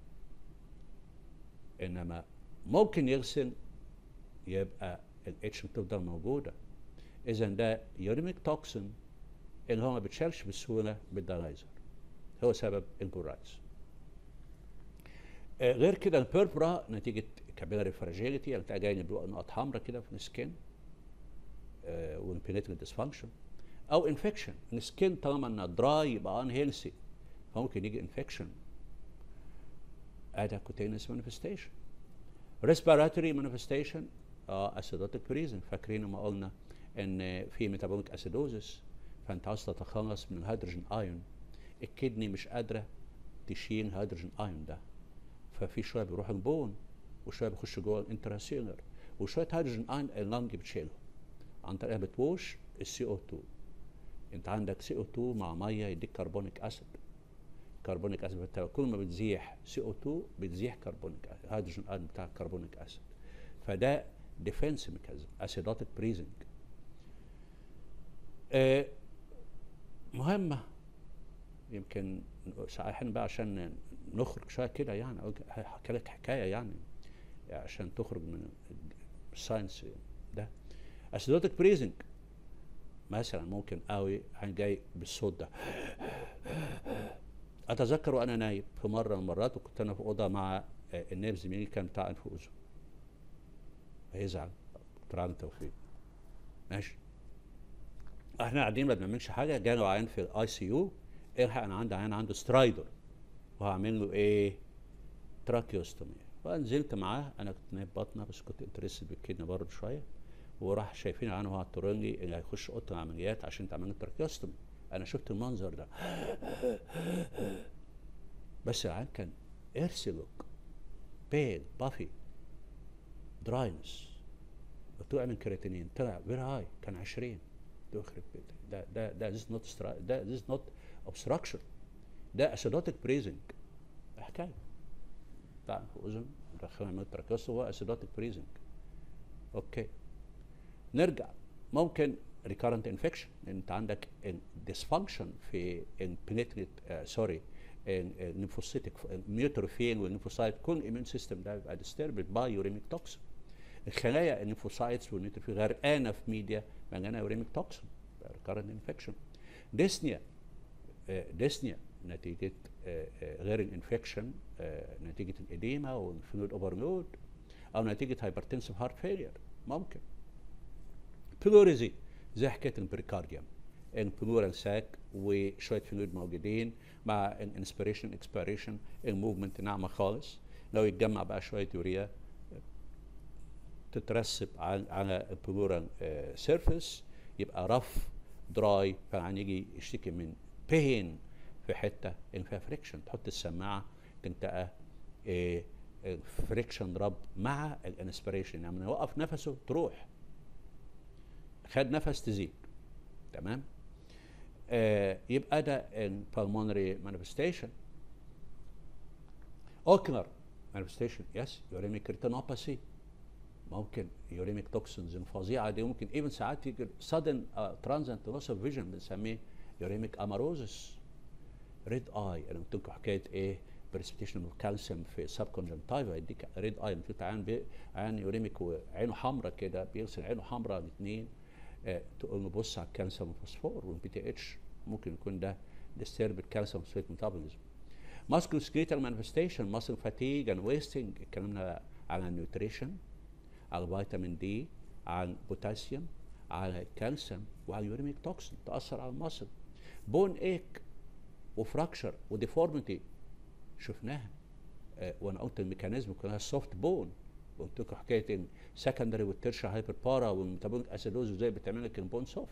انما ممكن يغسل يبقى الاتشن تفضل موجوده. اذا ده يوريميك توكسين اللي هو ما بيتشالش بسهوله بالدالايزر، هو سبب البورايتس. غير كده البيربرا نتيجه كابيلاري فراجيليتي، يعني تلاقي جاي نقط حمراء كده في السكين والبينيترال ديسفانكشن، او انفكشن. السكين طالما انها دراي يبقى ان هيلثي، فممكن يجي انفكشن. ادي كوتينس مانيفستيشن. ريسبيراتوري مانيفستيشن اسيدوتيك بريزن. فاكرين لما قلنا ان في ميتابوليك اسيدوزس، فانت عاوز تتخلص من الهيدروجين ايون، الكدني مش قادره تشيل الهيدروجين ايون ده، ففي شويه بيروح البون وشويه بيخش جوه الانتراسيلر، وشويه هيدروجين ايون اللنج بتشيلهم عن طريق بتوش السي او 2. انت عندك سي او 2 مع ميه يديك كربونيك اسيد. كربونيك اسيد بالتالي كل ما بتزيح سي او 2 بتزيح كربونيك اسيد، هيدروجين ايون بتاع الكربونيك اسيد. فده ديفنس ميكانيزم، اسيدوتيك بريزنج. مهمه يمكن احنا بقى عشان نخرج شويه كده، يعني احكي لك حكايه يعني عشان تخرج من الساينس ده. اسيدوتيك بريزنج مثلا ممكن قوي جاي بالصوت ده. اتذكر وانا نايم في مره من المرات، وكنت انا في اوضه مع النائب زميلي كان بتاع انف واذن، هيزعل دكتور عادل توفيق. ماشي، احنا قاعدين ما بنعملش حاجه، جانا عيان في الاي سي يو، الحق انا عندي عيان عنده سترايدر وهعمل له ايه؟ تراكيوستومي. فنزلت معاه، انا كنت نايب باطنه بس كنت انترستد بالكدنه برضه شويه، وراح شايفين عنه هو التورنجي اللي هيخش اوضه العمليات عشان تعمل له تراكيوستومي. انا شفت المنظر ده بس العيان كان ايرسي لوك، بيل بافي دراينس. قلت له اعمل كرياتينين، طلع فيري هاي، كان 20. يخرب بيتك، ده this not ده this not obstruction، ده اسيدوتيك بريزنج. حكايه بتاع في اذن دخلنا من التراكيوس هو اسيدوتيك بريزنج. اوكي، نرجع. ممكن ريكارنت انفكشن، انت عندك ديسفانكشن في البنتريت النيمفوسيتك النيوتروفيل والنيمفوسايت، كل الاميون سيستم ده بيبقى ديستربد باي يوريميك توكسين. الخلايا النيمفوسايتس والنيوتروفيل غرقانه في ميديا مليانه يوريميك توكسين، ريكارنت انفكشن. ديسنيا نتيجه غير الانفكشن، نتيجه الاديمه والفلويد اوفرلود، او نتيجه هايبرتنسيف هارت فيلير. ممكن بلوريزي زي حكايه البريكارديوم، البلورال ساك وشويه فلويد موجودين مع الانسبيريشن اكسبيريشن، الموفمنت ناعمه خالص، لو يتجمع بقى شويه يوريا تترسب على البلورال سيرفيس، يبقى رف دراي، فالعيان يجي يشتكي من بين في حته اللي فيها فريكشن، تحط السماعه تنتقى فريكشن رب مع الانسبيريشن، يعني يوقف نفسه تروح، خد نفس تزيد. تمام. يبقى ده البلمونري مانيفستيشن. اوكلر مانيفستيشن، يس، يوريميك ريتينوباثي، ممكن يوريميك توكسينز الفظيعه دي، ممكن ايفن ساعات يجي سادن ترانزنت لوس اوف فيجن بنسميه يوريميك اماروزس. ريد اي، انا قلت لكم حكايه ايه؟ بريسبيتيشن اوف كالسيوم في سب كونجنتايفا يديك ريد اي. في عيان يوريميك وعينه حمراء كده بيغسل عينه حمراء الاثنين، تقوم نبص على الكالسيوم والفوسفور والبي تي اتش، ممكن يكون ده disturbed calcium phosphate metabolism. musculoskeletal manifestation muscle fatigue and wasting، اتكلمنا على النيوتريشن، على فيتامين دي، على البوتاسيوم، على الكالسيوم، وعلى اليوريميك توكسين تأثر على المصل. بون ايك وفراكشر وديفورميتي شفناها، وانا قلت الميكانيزم كلها السوفت بون، قلت لكم حكايه السكندري والترشا هايبر بارا والميتابوليك اسيدوز ازاي بتعمل لك البون سوفت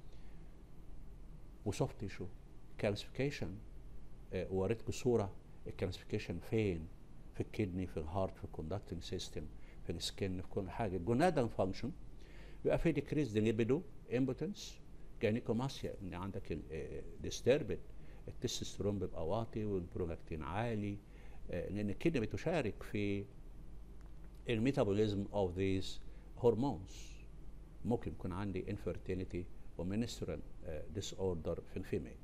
وسوفت تيشو. كالسيفيكيشن، وريتكم صوره الكالسيفيكيشن فين؟ في الكدني، في الهارت، في الكوندكتنج سيستم، في السكن، في كل حاجه. الجونادال فانكشن يبقى في ديكريز ليبيدو، امبوتنس، جانيكوماسيا، ان عندك ديستربد التستوستيرون بيبقى واطي والبرولاكتين عالي، لان الكدني بتشارك في الميتابوليزم اوف ذيز هرمونز. ممكن يكون عندي انفيرتيليتي ومنسترال ديس اوردر في الفيميل.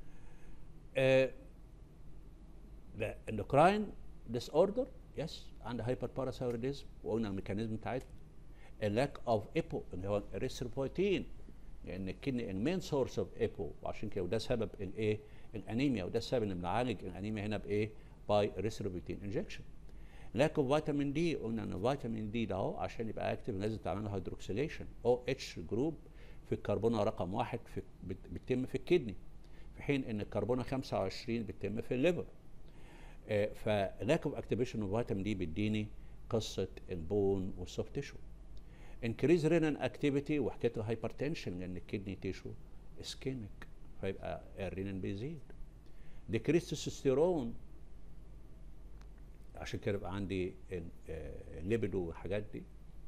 الاندوكراين ديس اوردر، يس، عند هايبر باراثايروديزم، وقلنا الميكانيزم بتاعتها. اللاك اوف ايبو اللي هو الريثروبويتين، لان الكدني المين سورس اوف ايبو، وعشان كده وده سبب الايه؟ الانيميا، وده السبب ان بنعالج الانيميا هنا بايه؟ باي ريثروبويتين انجكشن. لاك اوف فيتامين دي، قلنا ان الفيتامين دي ده اهو عشان يبقى اكتف لازم تعمل له هيدروكسيليشن، او اتش جروب في الكربونه رقم 1 بتتم في الكدني، في حين ان الكربونه 25 بتتم في الليفر. فلاك اوف اكتيفيشن اوف فيتامين دي بيديني قصه البون والسوفت تيشو. انكريز رينال اكتيفيتي وحكايه الهايبرتنشن، لان الكدني تيشو اسكيميك فيبقى الرينال بيزيد. ديكريز تستوستيرون، عشان كده يبقى عندي الليبيدو والحاجات دي.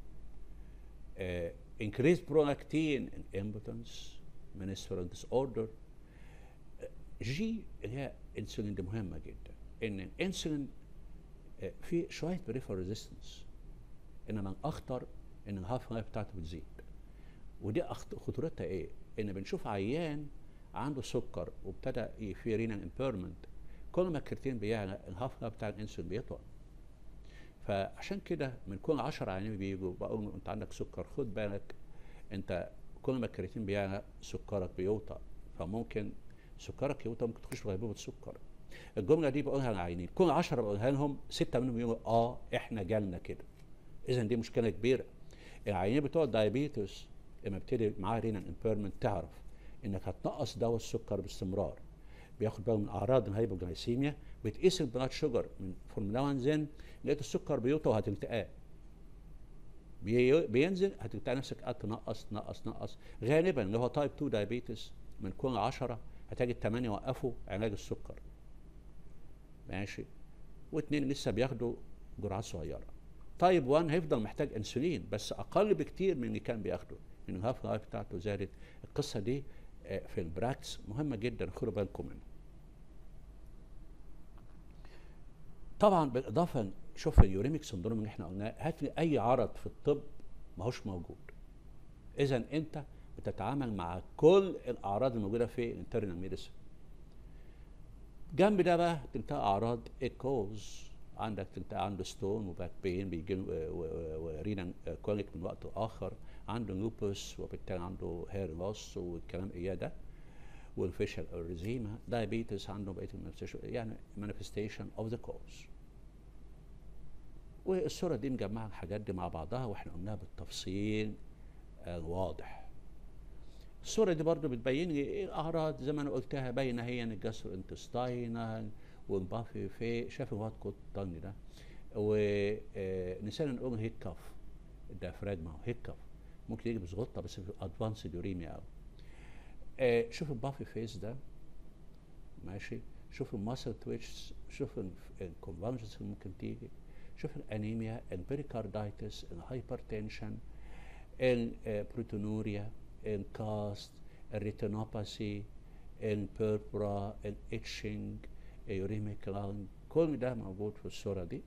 انكريز برولاكتين، امبوتنس، منسترال ديس اوردر. جي اللي هي انسولين، دي مهمه جدا، ان الانسولين في شويه بريفر ريزيستنس، انما الاخطر ان الهاف لايف بتاعته بتزيد. ودي خطورتها ايه؟ ان بنشوف عيان عنده سكر وابتدى في رينال امبيرمنت، كل ما الكرياتين بيعلى الهاف لايف بتاع الانسولين بيطول. فعشان كده من كل 10 عيانين بيجوا بقول له انت عندك سكر، خد بالك انت كل ما الكرياتين بيعلى سكرك بيوطى، فممكن سكرك يوطى، ممكن تخش في غيبوبه سكر. الجمله دي بقولها للعيانين، كل 10 بقولها لهم 6 منهم يقولوا احنا جالنا كده. اذا دي مشكله كبيره. العيانين بتوع الدايابيتس لما ابتدي معاه رينال امبيرمنت تعرف انك هتنقص دواء السكر باستمرار، بياخد باله من اعراض الهايبوجلايسيميا، بتقيس البلاد شوجر من فورمولا زين، لقيت السكر بيوطى وهتلتقاه، بينزل هتلتقى نفسك قاعد تنقص نقص نقص. غالبا اللي هو تايب 2 دايابيتس من كل 10 هتجد 8 وقفوا علاج السكر، ماشي، و2 لسه بياخدوا جرعات صغيره. تايب 1 هيفضل محتاج انسولين بس اقل بكتير من اللي كان بياخده، لان الهاف لايف بتاعته زادت. القصه دي في البراكتس مهمه جدا، خدوا بالكم منها. طبعا بالاضافه شوف اليوريميك سندروم اللي احنا قلناه، هات لي اي عرض في الطب ما هوش موجود. اذا انت بتتعامل مع كل الاعراض الموجوده في الانترنال ميديسن. جنب ده بقى تلتقى اعراض الكوز، عندك تلتقى عنده ستون وباك بين بيجي ورينا كوليك من وقت لاخر، عنده لوبوس وبالتالي عنده هير لوس والكلام اياه ده، والفيشل اريزيما، دايابيتس عنده بقيه يعني مانيفستيشن اوف ذا كوز. والصوره دي مجمعه الحاجات دي مع بعضها واحنا قلناها بالتفصيل الواضح. الصوره دي برضو بتبين لي ايه الاعراض زي ما انا قلتها، باينه هي الجاسترو انتستاينال والبافي في شاف الواد كوت الطني ده، ونسينا نقول هيك كف الديافراجما هيك كف ممكن يجي بزغطه بس في ادفانسد يوريميا قوي. شوف البافي فيس ده، ماشي، شوف الماسل تويتش، شوف الكونفالجنس اللي ممكن تيجي، شوف الانيميا، البريكاردايتس، الهايبرتنشن، البروتونوريا، الكاست، الريتينوباثي، البيربرا، الاتشنج، يوريميك لانج، كل ده موجود في الصوره دي.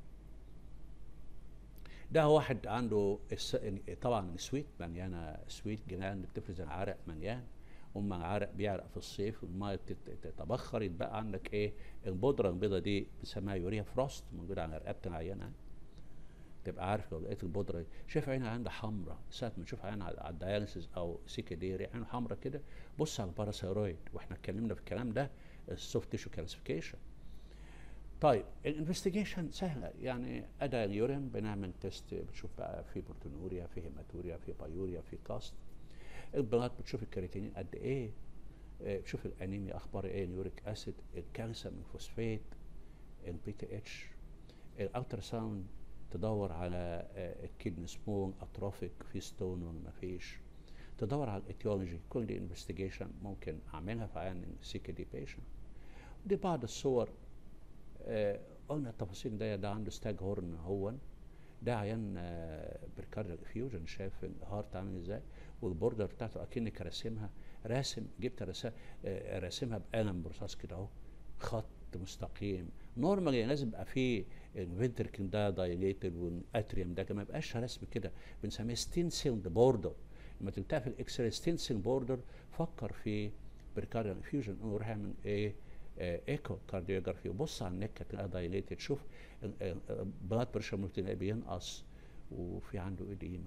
ده واحد عنده طبعا سويت مليانه، سويت جنان بتفرز العرق مليان، وما عرق بيعرق في الصيف والميه تتبخر، يتبقى عندك ايه؟ البودره البيضاء دي بنسميها يوريا فروست، موجوده على رقبه العيان. تبقى عارف لو لقيت البودره دي، شايف عينها عندها حمراء، ساعه ما تشوف عين على الدياليسيس او سيكا ديري عينه حمراء كده، بص على الباراثيرويد. واحنا اتكلمنا في الكلام ده السوفت تيشو كالسيفيكيشن. طيب الانفستيجيشن سهله، يعني ادى اليورين بنعمل تيست، بتشوف بقى في بروتونوريا، في هيماتوريا، في بايوريا، في كاست. البلاد بتشوف الكرياتينين قد ايه، بتشوف الانيميا اخبار ايه، اليوريك اسيد، الكالسيوم، الفوسفات، البي تي اتش. الالترا ساوند تدور على الكدني سمول اتروفيك، في ستون ولا ما فيش. تدور على الايتيولوجي، كل دي انفستيجيشن ممكن اعملها في عيان سي كي دي بيشنت. دي بعض الصور. قلنا التفاصيل ده عنده ستاج هورن هون، ده عيان بريكارديال افيوجن، شايف الهارت عامل ازاي، والبوردر بتاعته اكنك راسمها، جبت راسمها بقلم برصاص كده اهو، خط مستقيم. نورمالي لازم يبقى فيه الفنتركل ده دايليتد والاتريوم ده ما يبقاش رسم كده، بنسميه ستينسيلد بوردر. لما تلتقي في الاكس راي ستينسيلد بوردر فكر في بريكارديال افيوجن، نروح اعمل ايه؟ ايكو كارديوجرافي، وبص على النك هتلاقيها دايليتد، شوف البلاد بريشر ممكن تلاقيه بينقص وفي عنده اديمه.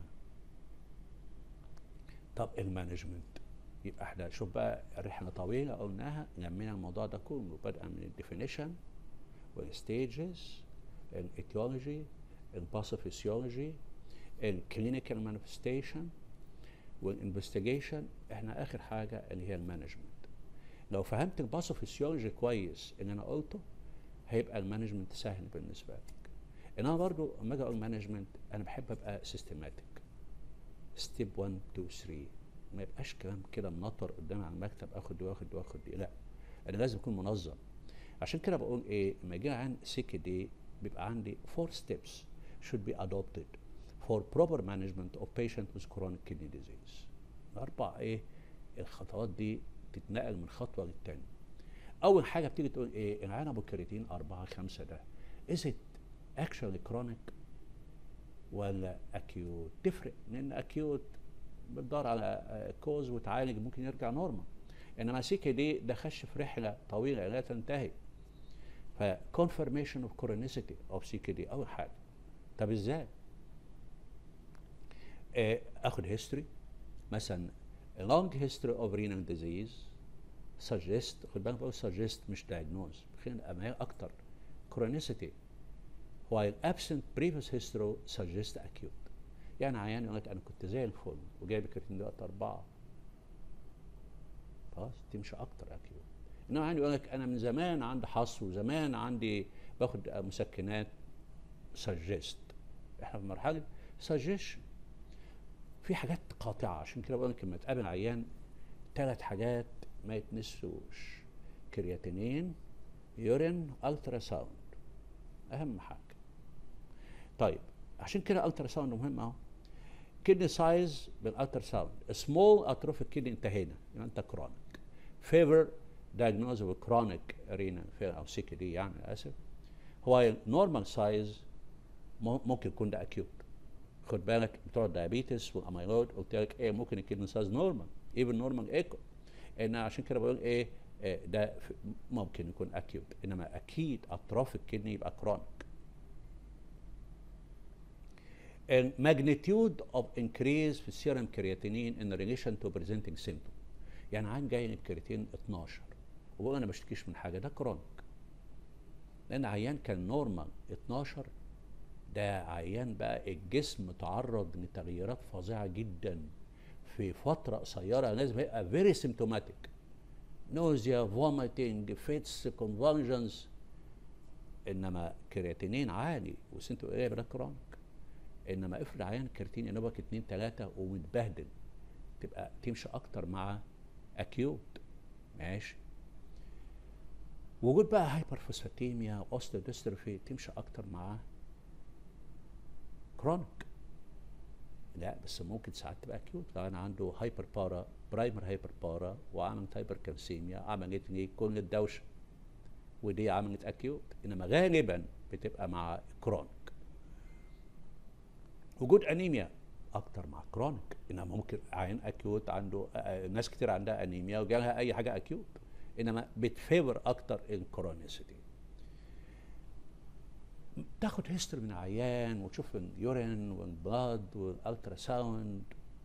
طب المانجمنت، يبقى احنا شوف بقى رحله طويله قلناها، لمينا الموضوع ده كله، بدءا من الديفينيشن والستيجز، الايتيولوجي، الباثوفيسيولوجي، الكلينيكال مانيفستيشن، والانفستيجيشن. احنا اخر حاجه اللي هي المانجمنت. لو فهمت الباثوفيسيولوجي كويس اللي انا قلته، هيبقى المانجمنت سهل بالنسبه لك. انما برضو لما اجي اقول مانجمنت انا بحب ابقى سيستماتيك، ستيب 1 2 3، ما يبقاش كلام كده منطر قدامي على المكتب اخد دي واخد دي واخد دي، لا، انا لازم اكون منظم. عشان كده بقول ايه، لما يجي عن سيكي دي بيبقى عندي 4 steps should be adopted for proper management of patient with chronic kidney disease. 4 ايه الخطوات دي تتنقل من خطوه للتانيه. اول حاجه بتيجي تقول ايه، العيان ابو كرياتين 4 5 ده is it actually chronic ولا اكيوت؟ تفرق، لان اكيوت بتدور على كوز وتعالج ممكن يرجع نورمال، انما سيكي دي ده خش في رحله طويله لا تنتهي. فكونفرميشن اوف كورونيسيتي اوف سي كي دي اول حاجه. طب ازاي؟ اخد هيستوري، مثلا long history of renal disease suggest، خد بالك بقول suggest مش diagnose، خلينا امال اكتر chronicity، while absent previous history suggest acute. يعني عيان يقول لك انا كنت زي الفل وجايب كرياتين دلوقتي 4، خلاص تمشي اكتر اكيوت. انما عندي يقول لك انا من زمان عندي حصو وزمان عندي باخد مسكنات، سجست. احنا في مرحله سجيشن، في حاجات قاطعه. عشان كده بقول لك لما تقابل عيان 3 حاجات ما يتنسوش: كرياتينين، يورين، الترا ساوند، اهم حاجه. طيب عشان كده الترا ساوند مهم اهو. كدني سايز بالالترا ساوند، سمول اتروفيك كدني انتهينا، يبقى انت كرونيك. فيفر diagnosed with chronic renal failure او سي دي يعني اسف. هو نورمال سايز ممكن يكون ده اكيوت. خد بالك بتوع الدايابيتس والاميلود قلت لك ايه، ممكن الكدني سايز نورمال، ايفن نورمال ايكو. ان عشان كده بقول ايه ده ممكن يكون اكيوت، انما اكيد اتروفيك كدني يبقى كرونيك. magnitude of increase في السيرم كرياتينين in relation to presenting symptom. يعني عين جاي الكرياتين 12 وبقول انا ما بشتكيش من حاجه، ده كرونيك. لان عيان كان نورمال 12، ده عيان بقى الجسم تعرض لتغييرات فظيعه جدا في فتره قصيره، لازم يبقى فيري سيمتوماتيك، نوزيا، فوميتنج، فيتس، كونفالجنز. انما كرياتينين عالي وسنته قريبه، ده كرونيك. انما افرض عيان كرياتين ينوبك 2 3 ومتبهدل، تبقى تمشي اكتر مع اكيوت. ماشي. وجود بقى هايبرفوسفاتيميا واوستيوديستروفي تمشي اكتر مع كرونيك. لا بس ممكن ساعات تبقى اكيوت لو انا عنده هايبر بارا، برايمر هايبر بارا، وعملت هايبر كالسيميا، عملت لي كل الدوشه، ودي عملت اكيوت. انما غالبا بتبقى مع كرونيك. وجود انيميا اكتر مع كرونيك، انما ممكن عين اكيوت عنده ناس كتير عندها انيميا وجالها اي حاجه اكيوت، انما بتفيفر اكتر الكرونيسيتي. تاخد هيستوري من العيان وتشوف اليورين والبلاد والالترا ساوند،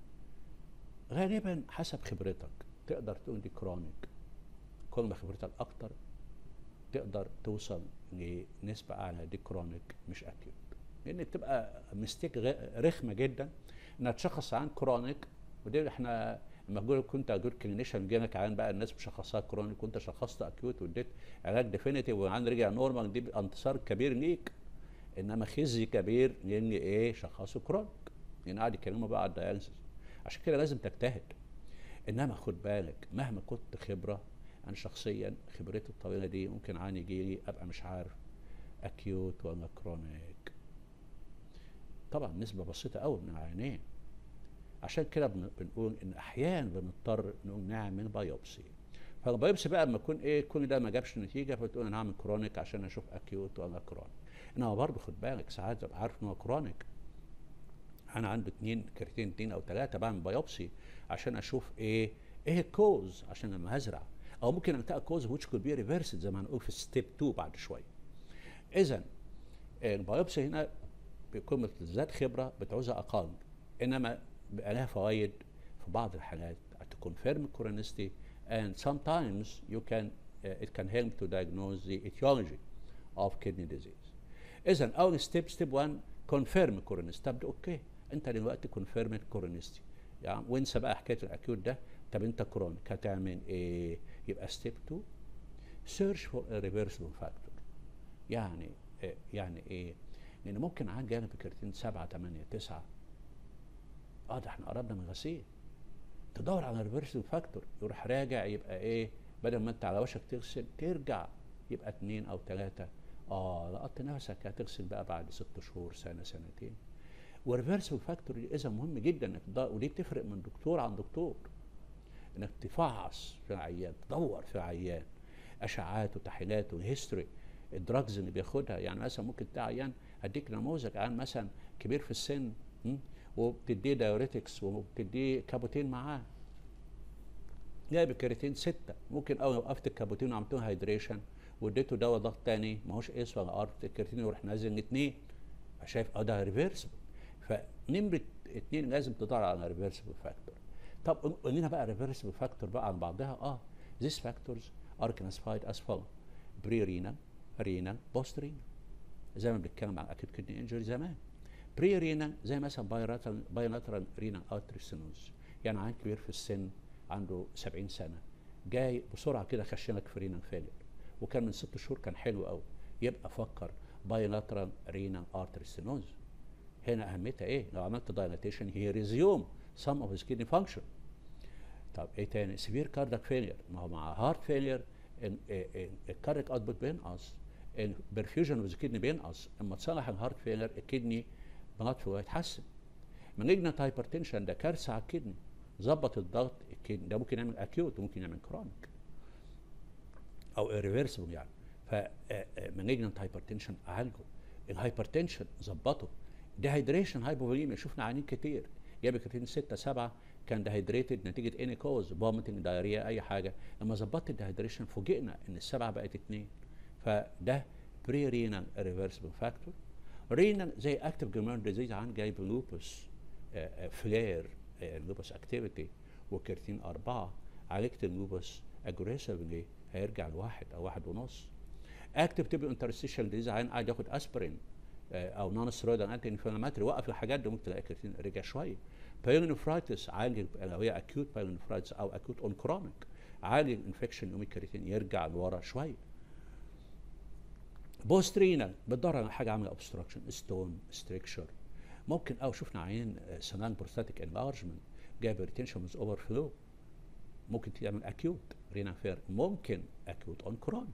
غالبا حسب خبرتك تقدر تقول دي كرونيك. كل ما خبرتك اكتر تقدر توصل لنسبه اعلى دي كرونيك مش اكيوت، لان بتبقى مستيك رخمه جدا انها تشخص عن كرونيك. ودي احنا لما كنت اقول كلينيشن جالك عيان بقى الناس مشخصاها كرونيك وانت شخصت اكيوت واديت علاج ديفينيتيف والعيان رجع نورمال، دي انتصار كبير ليك. انما خزي كبير لان ايه شخصه كرونيك، لان قاعد يتكلموا بقى على الدياليسيس. عشان كده لازم تجتهد. انما خد بالك مهما كنت خبره، انا شخصيا خبرتي الطويله دي ممكن عيان يجي لي ابقى مش عارف اكيوت ولا كرونيك. طبعا نسبه بسيطه قوي من العيانين. عشان كده بنقول ان احيانا بنضطر نقوم نعمل بايوبسي. فالبايوبسي بقى لما يكون ايه كل ده ما جابش نتيجه فتقول انا هعمل كرونيك عشان اشوف اكيوت ولا كرونيك. انما برضه خد بالك ساعات ببقى عارف ان هو كرونيك، انا عنده كرياتين 2 او 3 بعمل بايوبسي عشان اشوف ايه الكوز عشان لما هزرع، او ممكن التقى كوز which could be reversed زي ما هنقول في ستيب 2 بعد شويه. اذا البايوبسي هنا بيكون بتزداد خبره بتعوزها اقل، انما بيبقى لها فوائد في بعض الحالات to confirm chronicity and sometimes you can it can help to diagnose the etiology of kidney disease. اذا اول ستيب 1 confirm chronicity. طب اوكي انت دلوقتي confirm chronicity يعني وانسى بقى حكايه الاكيوت ده. طب انت كرونيك هتعمل ايه؟ يبقى ستيب 2 search for a reversible factor. يعني ايه؟ لان ممكن عن جانب كرياتين 7 8 9 ده احنا قربنا من غسيل، تدور على ريفرسبل فاكتور يروح راجع يبقى ايه؟ بدل ما انت على وشك تغسل ترجع يبقى 2 أو 3. لقطت نفسك هتغسل بقى بعد 6 شهور سنه سنتين. وريفرسبل فاكتور اذا مهم جدا انك ودي بتفرق من دكتور عن دكتور، انك تفحص في العيان، تدور في العيان اشعاعات وتحليلات وهيستوري الدراجز اللي بياخدها. يعني مثلا ممكن بتاع عيان هديك نموذج عيان مثلا كبير في السن وبتديه دايوريتكس وبتديه كابوتين معاه جايب الكرياتين 6، ممكن اول ما وقفت الكابوتين وعملت له هيدريشن واديته دواء ضغط تاني ما هوش اس ولا ار الكرياتين يروح نازل 2. فشايف ده ريفيرسبل. فنمره 2 لازم تدور على ريفيرسبل فاكتور. طب قول لنا بقى ريفيرسبل فاكتور بقى عن بعضها. these factors are classified as follows: pre-renal, renal, post-renal. زي ما بنتكلم عن اكيد كدني انجري زمان. pre-renal زي مثلا bilateral renal artery stenosis، يعني عيان كبير في السن عنده 70 سنه جاي بسرعه كده خشنك في رينال فيلير وكان من 6 شهور كان حلو قوي، يبقى فكر bilateral renal artery stenosis. هنا اهميتها ايه؟ لو عملت دايلاتيشن هي ريزيوم some of his kidney function. طب ايه تاني؟ سيفير كاردياك فيلير، ما هو مع هارت فيلير الكاردياك اوتبوت بينقص، البرفيوجن اوف ذا كدني بينقص. اما تصلح الهارت فيلير الكدني بلاد فلو يتحسن. مالجنت هايبرتنشن ده كارثه على الكدني، ظبط الضغط الكدني ده ممكن يعمل اكيوت وممكن يعمل كرونيك او ريفيرسبل يعني. فمالجنت هايبرتنشن اعالجه، الهايبرتنشن ظبطه، ديهايدريشن هايبوفوليميا شفنا عيانين كتير جاب كرياتين 6 7 كان ديهايدريتد نتيجه اني كوز فوميتنج دايريا اي حاجه. لما ظبطت الديهايدريشن فوجئنا ان السبعه بقت 2. فده بري رينال ريفرسبل فاكتور. رينال زي اكتف جلوميرولار ديزيز عن جايب لوبس فلير لوبس اكتيفيتي وكرياتين 4 عالجت اللوبس اجريسيفلي هيرجع لواحد او 1.5. اكتف تبقى انترستيشال ديزيز عين قاعد ياخد اسبرين او نون ستيرويدال انتي انفلاماتوري وقف الحاجات دي ممكن تلاقي كرياتين رجع شويه. بايلونيفرايتس عالج لو هي اكيوت بايلونيفرايتس او اكيوت اون كرونيك عالج الانفكشن يقوم الكرياتين يرجع لورا شويه. بوست رينال بتدور على حاجه عامله اوبستراكشن ستون ستريكشر. ممكن شفنا عيان سنان بروستاتيك انلارجمنت جاب ريتنشن ويز اوفر فلو ممكن تعمل اكيوت رينال فير، ممكن اكيوت اون كرونيك.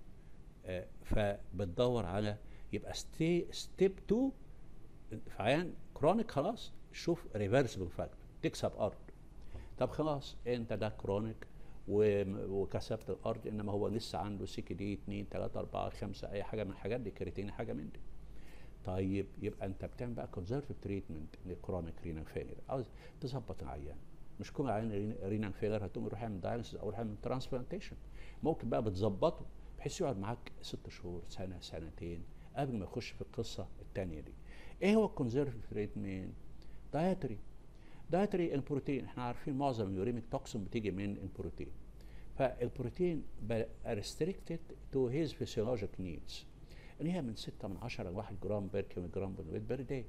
فبتدور على يبقى ستيب 2 في عيان كرونيك خلاص شوف ريفرسبل فاكتور تكسب ارض. طب خلاص انت ده كرونيك وكسبت الارض انما هو لسه عنده سي كي دي 2 3 4 5 اي حاجه من الحاجات دي كرياتين حاجه من دي. طيب يبقى انت بتعمل بقى كونزرفتيف تريتمنت للكرونيك رينال فيلير، عاوز تظبط العيان. مش كل عيان رينال فيلير هتقوم يروح يعمل دايلسيس او يروح يعمل ترانسبلانتيشن، ممكن بقى بتظبطه بحيث يقعد معاك 6 شهور، سنه، سنتين، قبل ما يخش في القصه الثانيه دي. ايه هو الكونزرفتيف تريتمنت؟ دايتري البروتين، احنا عارفين معظم اليوريميك توكسين بتيجي من البروتين، فالبروتين restricted to his physiologic needs، اللي هي من 6 من 10 ل 1 جرام بير كيلو جرام بير داي،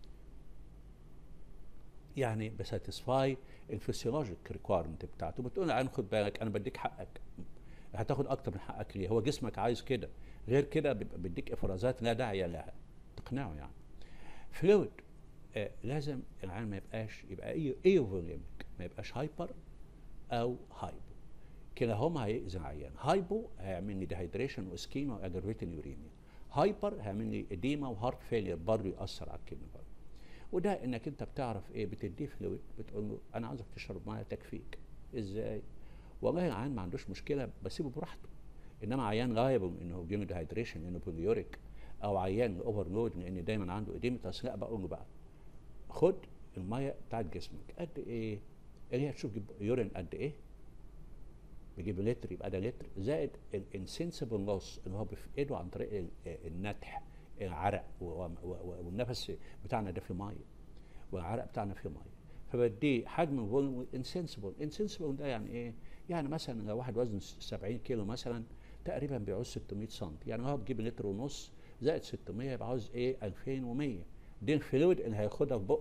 يعني بساتسفاي الفسيولوجيك ريكوايرمنت بتاعته. بتقول له خد بالك انا بديك حقك، هتاخد اكتر من حقك ليه؟ هو جسمك عايز كده، غير كده بيديك افرازات لا داعي لها، تقنعه يعني. فلويد، لازم العيان ما يبقى ايوفوليميك، ما يبقاش هايبر او هايبو، كلاهما هيأذي العيان. هايبو هيعمل لي ديهايدريشن واسكيما واجرفيتنج يوريميا، هايبر هيعمل لي اديما وهارت فيلير برضه يأثر على الكدني برضه. وده انك انت بتعرف ايه، بتديه فلويد، بتقول له انا عاوزك تشرب ميه تكفيك. ازاي؟ والله العيان ما عندوش مشكله بسيبه براحته، انما عيان غايب انه جينو ديهايدريشن انه بوليوريك، او عيان اوفرلود لان دايما عنده اديمه لا، بقول له بقى خد الميه بتاعت جسمك قد ايه، اللي هي تشوف يورين قد ايه، بيجيب لتر يبقى ده لتر، زائد الانسنسبل لوس اللي هو بيفقده عن طريق النتح، العرق والنفس بتاعنا ده في ميه، والعرق بتاعنا في ميه، فبديه حجم فوليوم انسنسبل ده يعني ايه؟ يعني مثلا لو واحد وزنه 70 كيلو مثلا تقريبا بيعوز 600 سم، يعني هو بيجيب لتر ونص زائد 600 يبقى عاوز ايه؟ 2100. دي الفلويد اللي هياخدها في بقه.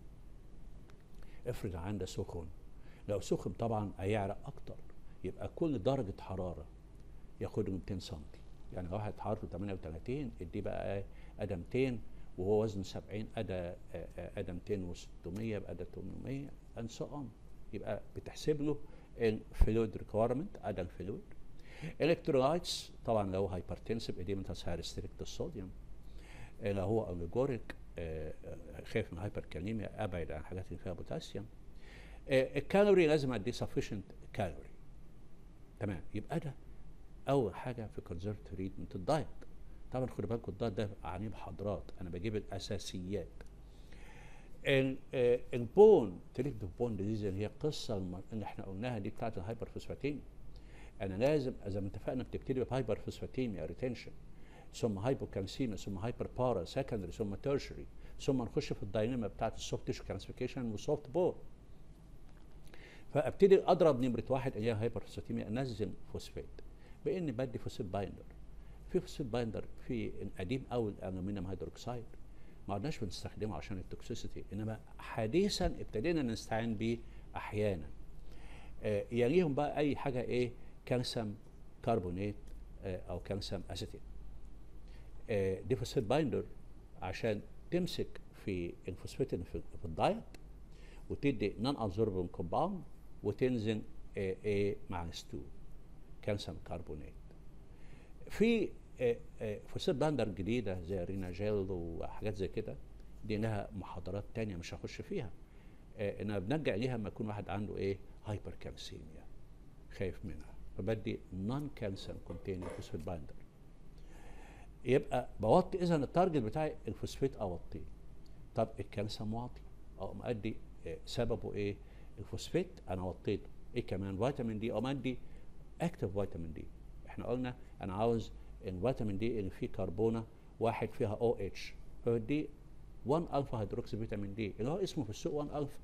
افرض عنده سخن، لو سخن طبعا هيعرق اكتر، يبقى كل درجه حراره ياخده 200 سم، يعني لو واحد حرارته 38 اديه بقى ادى 200، وهو وزنه 70 ادى 200 و600 يبقى ادى 800 and so on. يبقى بتحسب له الفلويد ريكويرمنت ادى الفلويد. الكترولايتس طبعا لو هايبرتنسيف اديمتاس هيرستريكت الصوديوم، لو هو اوليجوريك خايف من هايبركاليميا ابعد عن الحاجات اللي فيها بوتاسيوم. الكالوري لازم ادي سفيشنت كالوري. تمام، يبقى ده اول حاجه في كونزرفتيف تريتمنت الدايت. طبعا خدوا بالكم الدايت ده عنيه محاضرات، انا بجيب الاساسيات. البون تريتمنت بون ديزيز اللي هي القصه اللي احنا قلناها دي بتاعت الهايبر فوسفاتيميا، انا لازم زي ما اتفقنا بتبتدي بهايبر فوسفاتيميا ريتنشن، ثم هايبوكالسيميا، ثم هايبر بارا سكندري، ثم تيرشري، ثم نخش في الدايناما بتاعت السوفت تيشو كلاسيفيكيشن والسوفت بون. فابتدي اضرب نمره واحد اللي هي هايبر فوسفاتيميا، انزل فوسفات بان بدي فوسفات بايندر. في فوسفات بايندر في القديم او الالومنيوم هيدروكسيد ما عدناش بنستخدمه عشان التوكسيسيتي، انما حديثا ابتدينا نستعين بيه احيانا. يليهم بقى اي حاجه ايه، كالسيوم كربونات او كالسيوم اسيتيت. دي فوسفات بايندر عشان تمسك في الفوسفات اللي في الدايت وتدي نون ابزوربنج كومباوند وتنزل مع الستول كالسيوم كربونات. في فوسفات باندر جديده زي ريناجيل وحاجات زي كده، دي لها محاضرات تانية مش هخش فيها. انا بنرجع ليها لما يكون واحد عنده ايه، هايبر كالسيميا خايف منها، فبدي نون كالسيوم كونتيننج فوسفات باندر. يبقى بوطي، اذا التارجت بتاعي الفوسفات اوطيه. طب الكالسيوم واطي او مادي، سببه ايه؟ الفوسفات انا وطيته. ايه كمان؟ فيتامين دي او مادي اكتف فيتامين دي. احنا قلنا انا عاوز الفيتامين دي اللي فيه كربونه واحد فيها او اتش، فبدي 1 الفا هيدروكسي فيتامين دي اللي هو اسمه في السوق 1 الفا،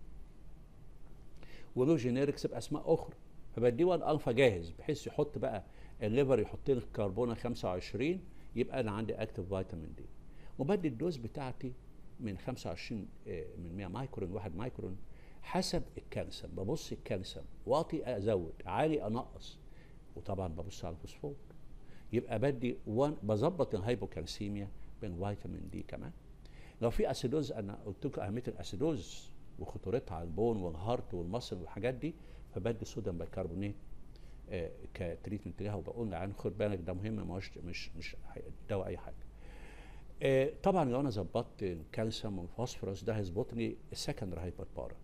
وله جينيركس باسماء اخرى، فبدي 1 الفا جاهز بحيث يحط بقى الليفر يحط لي الكربونه 25، يبقى انا عندي اكتف فيتامين دي. وبدي الدوز بتاعتي من 25 من 100 مايكرون 1 مايكرون حسب الكالسيوم. ببص الكالسيوم واطي ازود، عالي انقص، وطبعا ببص على الفوسفور. يبقى بدي بظبط الهايبوكالسيميا بالفيتامين دي كمان. لو في اسيدوز، انا قلت لكم اهميه الاسيدوز وخطورتها على البون والهارت والمصل والحاجات دي، فبدي صوديوم بيكربونات كتريتمنت لها، وبقول عنه خد بالك ده مهم، مش دواء اي حاجه. طبعا لو انا ظبطت الكالسيوم والفوسفورس ده هيظبط لي السكندري هايبر بارا.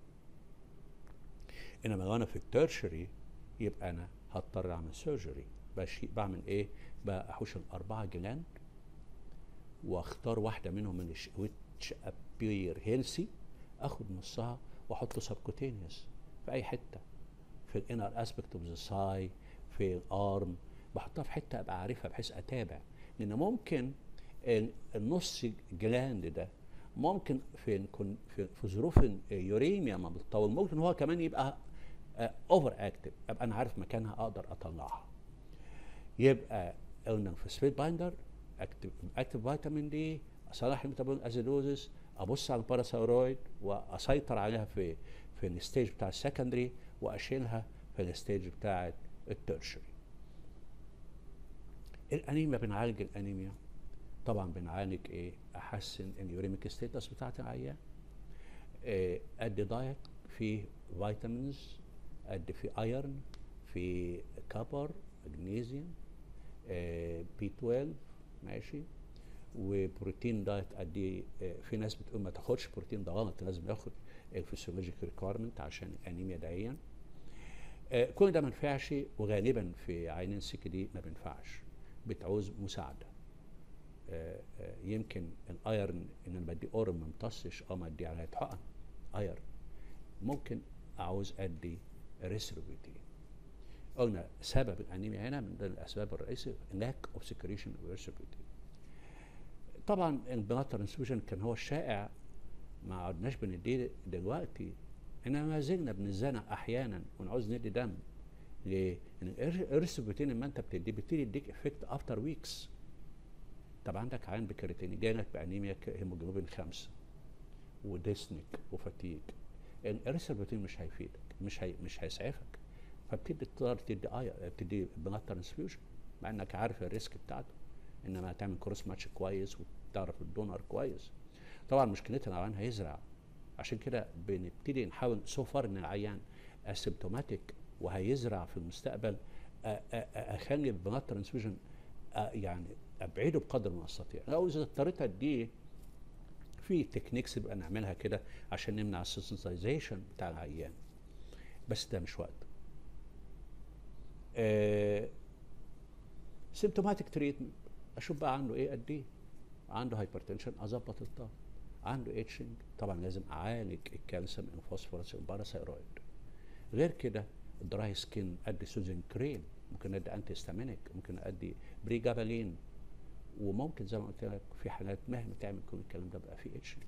انما لو انا في التيرشري يبقى انا هضطر اعمل سيرجري. بعمل ايه؟ بقى احوش الاربعه جلاند واختار واحده منهم من which appear healthy، اخد نصها واحطه سبكوتينيوس في اي حته، في الانر اسبكت اوف ذا ساي، في الارم، بحطها في حته ابقى عارفها بحيث اتابع. لان ممكن النص جلاند ده ممكن في ظروف يوريميا ما بتطول ممكن هو كمان يبقى اوفر اكتف، ابقى انا عارف مكانها اقدر اطلعها. يبقى قلنا الفوسفيت بايندر، اكتف فيتامين دي، اصلح الميتابوليك ازيدوزس، ابص على الباراثايرويد واسيطر عليها في الستيج بتاع السكندري، واشيلها في الستيج بتاع الترشري. الانيميا، بنعالج الانيميا طبعا بنعالج ايه؟ احسن اليوريميك ستيتس بتاعت العيان، ادي دايت فيه فيتامينز، ادي فيه ايرن، في كابر، مغنيسيوم، بي 12 ماشي، وبروتين دايت ادي. في ناس بتقول ما تاخدش بروتين، ده غلط، لازم ياخد الفسيولوجيك ريكويرمنت عشان الانيميا دهيا. كل ده ما ينفعش، وغالبا في عينين السكه دي ما بينفعش، بتعوز مساعده. يمكن الايرن ان انا بدي اورم ما امتصش، ما ادي عليها حقن ايرن، ممكن اعوز ادي ريسروبيتين. قلنا سبب الانيميا هنا من ضمن الاسباب الرئيسيه lack of secretion of erythropoietin. طبعا البلاد ترانسفيوجن كان هو الشائع، ما عدناش بنديه دلوقتي، انما ما زلنا بنزنق احيانا ونعوز ندي دم. ليه؟ لان الاريثروبيتين لما انت بتبتدي يديك افكت افتر ويكس. طب عندك عين بكرياتين جالك بانيميا هيموجلوبين 5 وديسنك وفتيج، الاريثروبيتين مش هيفيدك، مش هيسعفك، فبتضطر تدي بلاد ترانسفيوجن مع انك عارف الريسك بتاعته، انما هتعمل كروس ماتش كويس وتعرف الدونر كويس. طبعا مشكلتنا العيان هيزرع، عشان كده بنبتدي نحاول سوفر ان العيان اسيمتوماتيك وهيزرع في المستقبل، اخلي البلاد ترانسفيوجن يعني ابعده بقدر ما استطيع. لو اذا اضطريت اديه في تكنيكس بقى نعملها كده عشان نمنع السنسيتايزيشن بتاع العيان، بس ده مش وقت. سيمتوماتيك تريتمنت، اشوف بقى عنده ايه اديه. عنده هايبرتنشن اظبط الضغط، عنده اتشنج طبعا لازم اعالج الكالسيوم الفوسفورس الباراثايرويد. غير كده الدراي سكين ادي سوزين كريم، ممكن ادي انتي هيستامينيك، ممكن ادي بريجابالين، وممكن زي ما قلت لك في حالات مهما تعمل كل الكلام ده بقى فيه اتشنج،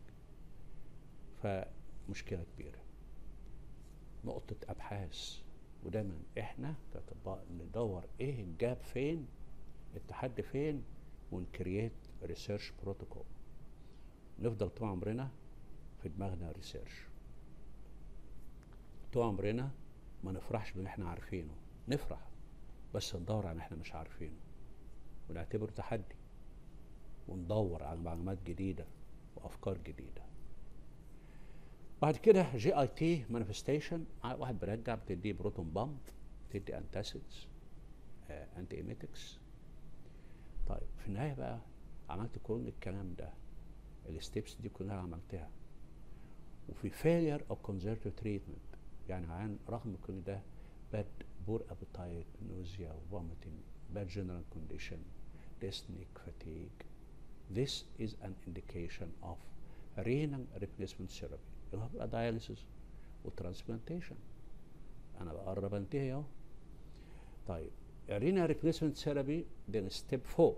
فمشكله كبيره. نقطه ابحاث، ودايما احنا كاطباء ندور ايه الجاب فين، التحدي فين، ونكرييت ريسيرش بروتوكول. نفضل طول عمرنا في دماغنا ريسيرش، طول عمرنا ما نفرحش باللي احنا عارفينه، نفرح بس ندور على اللي احنا مش عارفينه ونعتبره تحدي، وندور على معلومات جديده وافكار جديده. بعد كده جي اي تي مانيفستيشن، واحد بيرجع بتديه بروتون بامب، بتدي انتاسيدز، انتي ايميتكس. طيب في النهايه بقى عملت كل الكلام ده، الستيبس دي كلها عملتها، وفي failure of conservative treatment، يعني عن رغم كل ده bad poor appetite, nausea, vomiting, bad general condition, dyspneic, fatigue. This is an indication of renal replacement therapy، اللي هو dialysis وtransplantation. أنا بقرب أنتهي أهو. طيب renal replacement therapy then step 4.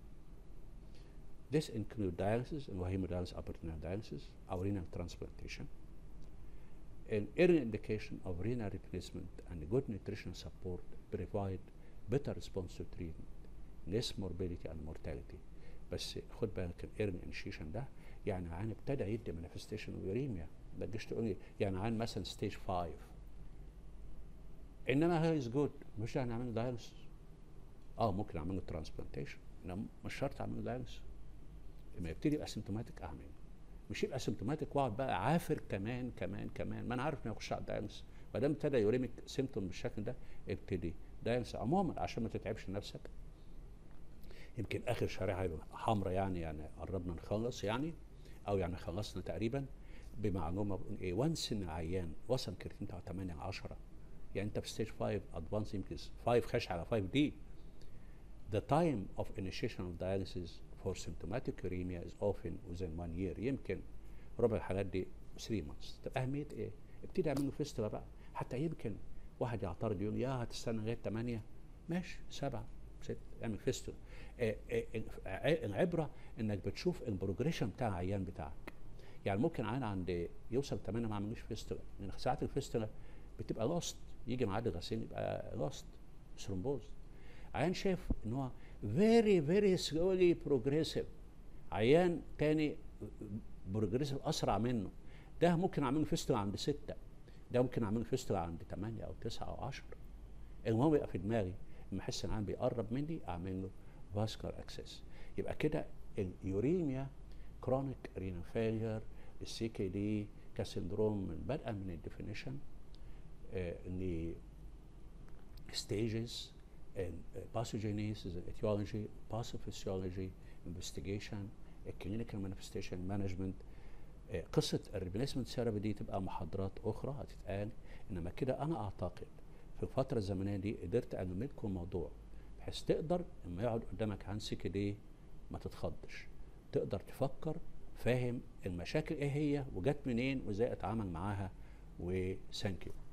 This includes dialysis and hemodialysis, peritoneal dialysis, or renal transplantation. An early indication of renal replacement and good nutritional support provide better response to treatment, less morbidity and mortality. بس خد بالك الايرن انيشيشن ده يعني عن ابتدى يدي مانيفستيشن ويوريميا، ما تجيش تقول لي يعني عن مثلا ستيج 5 انما هي از جود، مش يعني اعمل له دايلسيس. ممكن اعمل له ترانسبلانتيشن، انما مش شرط اعمل له دايلسيس. لما يبتدي يبقى سيمتوماتيك اعمل، مش يبقى سيمتوماتيك واقعد بقى عافر كمان كمان كمان، ما انا عارف انه يخش على الدايلسيس. ما دام ابتدى يوريميك سيمتوم بالشكل ده ابتدي دايلسيس عموما عشان ما تتعبش نفسك. يمكن اخر شريحه حمراء يعني قربنا نخلص يعني، او يعني خلصنا تقريبا بمعلومه بقول ايه، وانس ان العيان وصل كرياتين بتاعه 8 10، يعني انت في ستيج 5 ادفانس، يمكن 5 خش على 5 دي. The time of initiation of dialysis for symptomatic uremia is often within 1 year. يمكن ربع الحالات دي 3 months. طب اهميه ايه؟ ابتدي اعمل له فيستولا بقى. حتى يمكن واحد يعترض يقول يا هتستنى لغايه 8، ماشي 7 6 اعمل فيستولا. العبره انك بتشوف البروجريشن بتاع العيان بتاعك. يعني ممكن عيان عند يوصل 8 ما عملوش فيستولا، لان ساعات الفيستولا بتبقى لوست، يجي ميعاد الغسيل يبقى لوست ثرومبوز. عيان شايف ان هو very slowly progressive، عيان تاني بروجريسيف اسرع منه، ده ممكن اعمل له فيستولا عند 6، ده ممكن اعمل له فيستولا عند 8 او 9 او 10. المهم يبقى في دماغي لما احس ان العيان بيقرب مني اعمل له فاسكولار اكسس. يبقى كده اليوريميا كرونيك رينال فيلير السي كي دي كسندروم بدءا من الديفينيشن stages and pathogenesis and etiology, pathophysiology, investigation, clinical manifestation management. قصة الريبليسمنت ثيرابي دي تبقى محاضرات أخرى هتتقال، إنما كده أنا أعتقد في الفترة الزمنية دي قدرت ألم لكم الموضوع بحيث تقدر لما يقعد قدامك عن سي كي دي ما تتخضش، تقدر تفكر فاهم المشاكل إيه هي وجت منين وإزاي أتعامل معاها. وثانك يو.